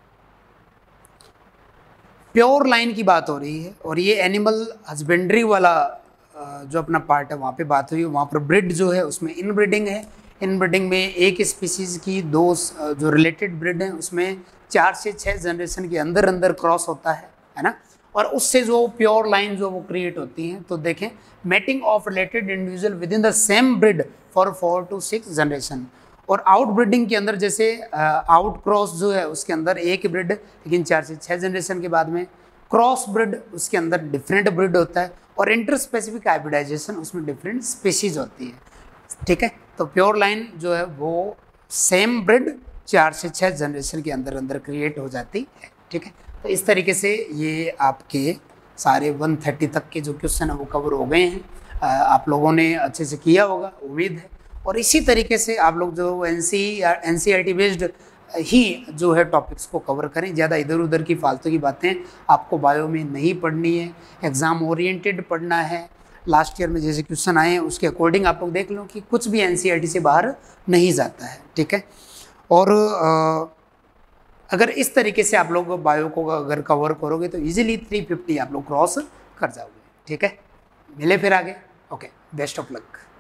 प्योर लाइन की बात हो रही है और ये एनिमल हस्बेंड्री वाला जो अपना पार्ट है वहाँ पे बात हुई। वहाँ पर ब्रिड जो है उसमें इनब्रीडिंग है। इनब्रीडिंग में एक स्पीसीज की दो जो रिलेटेड ब्रिड हैं उसमें 4 से 6 जनरेशन के अंदर अंदर क्रॉस होता है ना। और उससे जो प्योर लाइन जो वो क्रिएट होती हैं। तो देखें mating of related individual within the same breed for 4 to 6 generation. और आउट ब्रीडिंग के अंदर जैसे आउट क्रॉस जो है उसके अंदर एक ब्रिड, लेकिन 4 से 6 जनरेशन के बाद में क्रॉस ब्रिड उसके अंदर डिफरेंट ब्रिड होता है। और इंटर स्पेसिफिक हाइब्रिडाइजेशन उसमें डिफरेंट स्पीसीज होती है। ठीक है, तो प्योर लाइन जो है वो सेम ब्रिड 4 से 6 जनरेशन के अंदर अंदर क्रिएट हो जाती है। ठीक है, तो इस तरीके से ये आपके सारे 130 तक के जो क्वेश्चन है वो कवर हो गए हैं। आप लोगों ने अच्छे से किया होगा उम्मीद है। और इसी तरीके से आप लोग जो NCERT बेस्ड ही जो है टॉपिक्स को कवर करें। ज़्यादा इधर उधर की फालतू की बातें आपको बायो में नहीं पढ़नी है, एग्ज़ाम ओरिएंटेड पढ़ना है। लास्ट ईयर में जैसे क्वेश्चन आए हैं उसके अकॉर्डिंग आप लोग देख लो कि कुछ भी NCERT से बाहर नहीं जाता है। ठीक है, और अगर इस तरीके से आप लोग बायो को अगर कवर करोगे तो इजीली 350 आप लोग क्रॉस कर जाओगे। ठीक है, मिले फिर आगे। Okay, best of luck.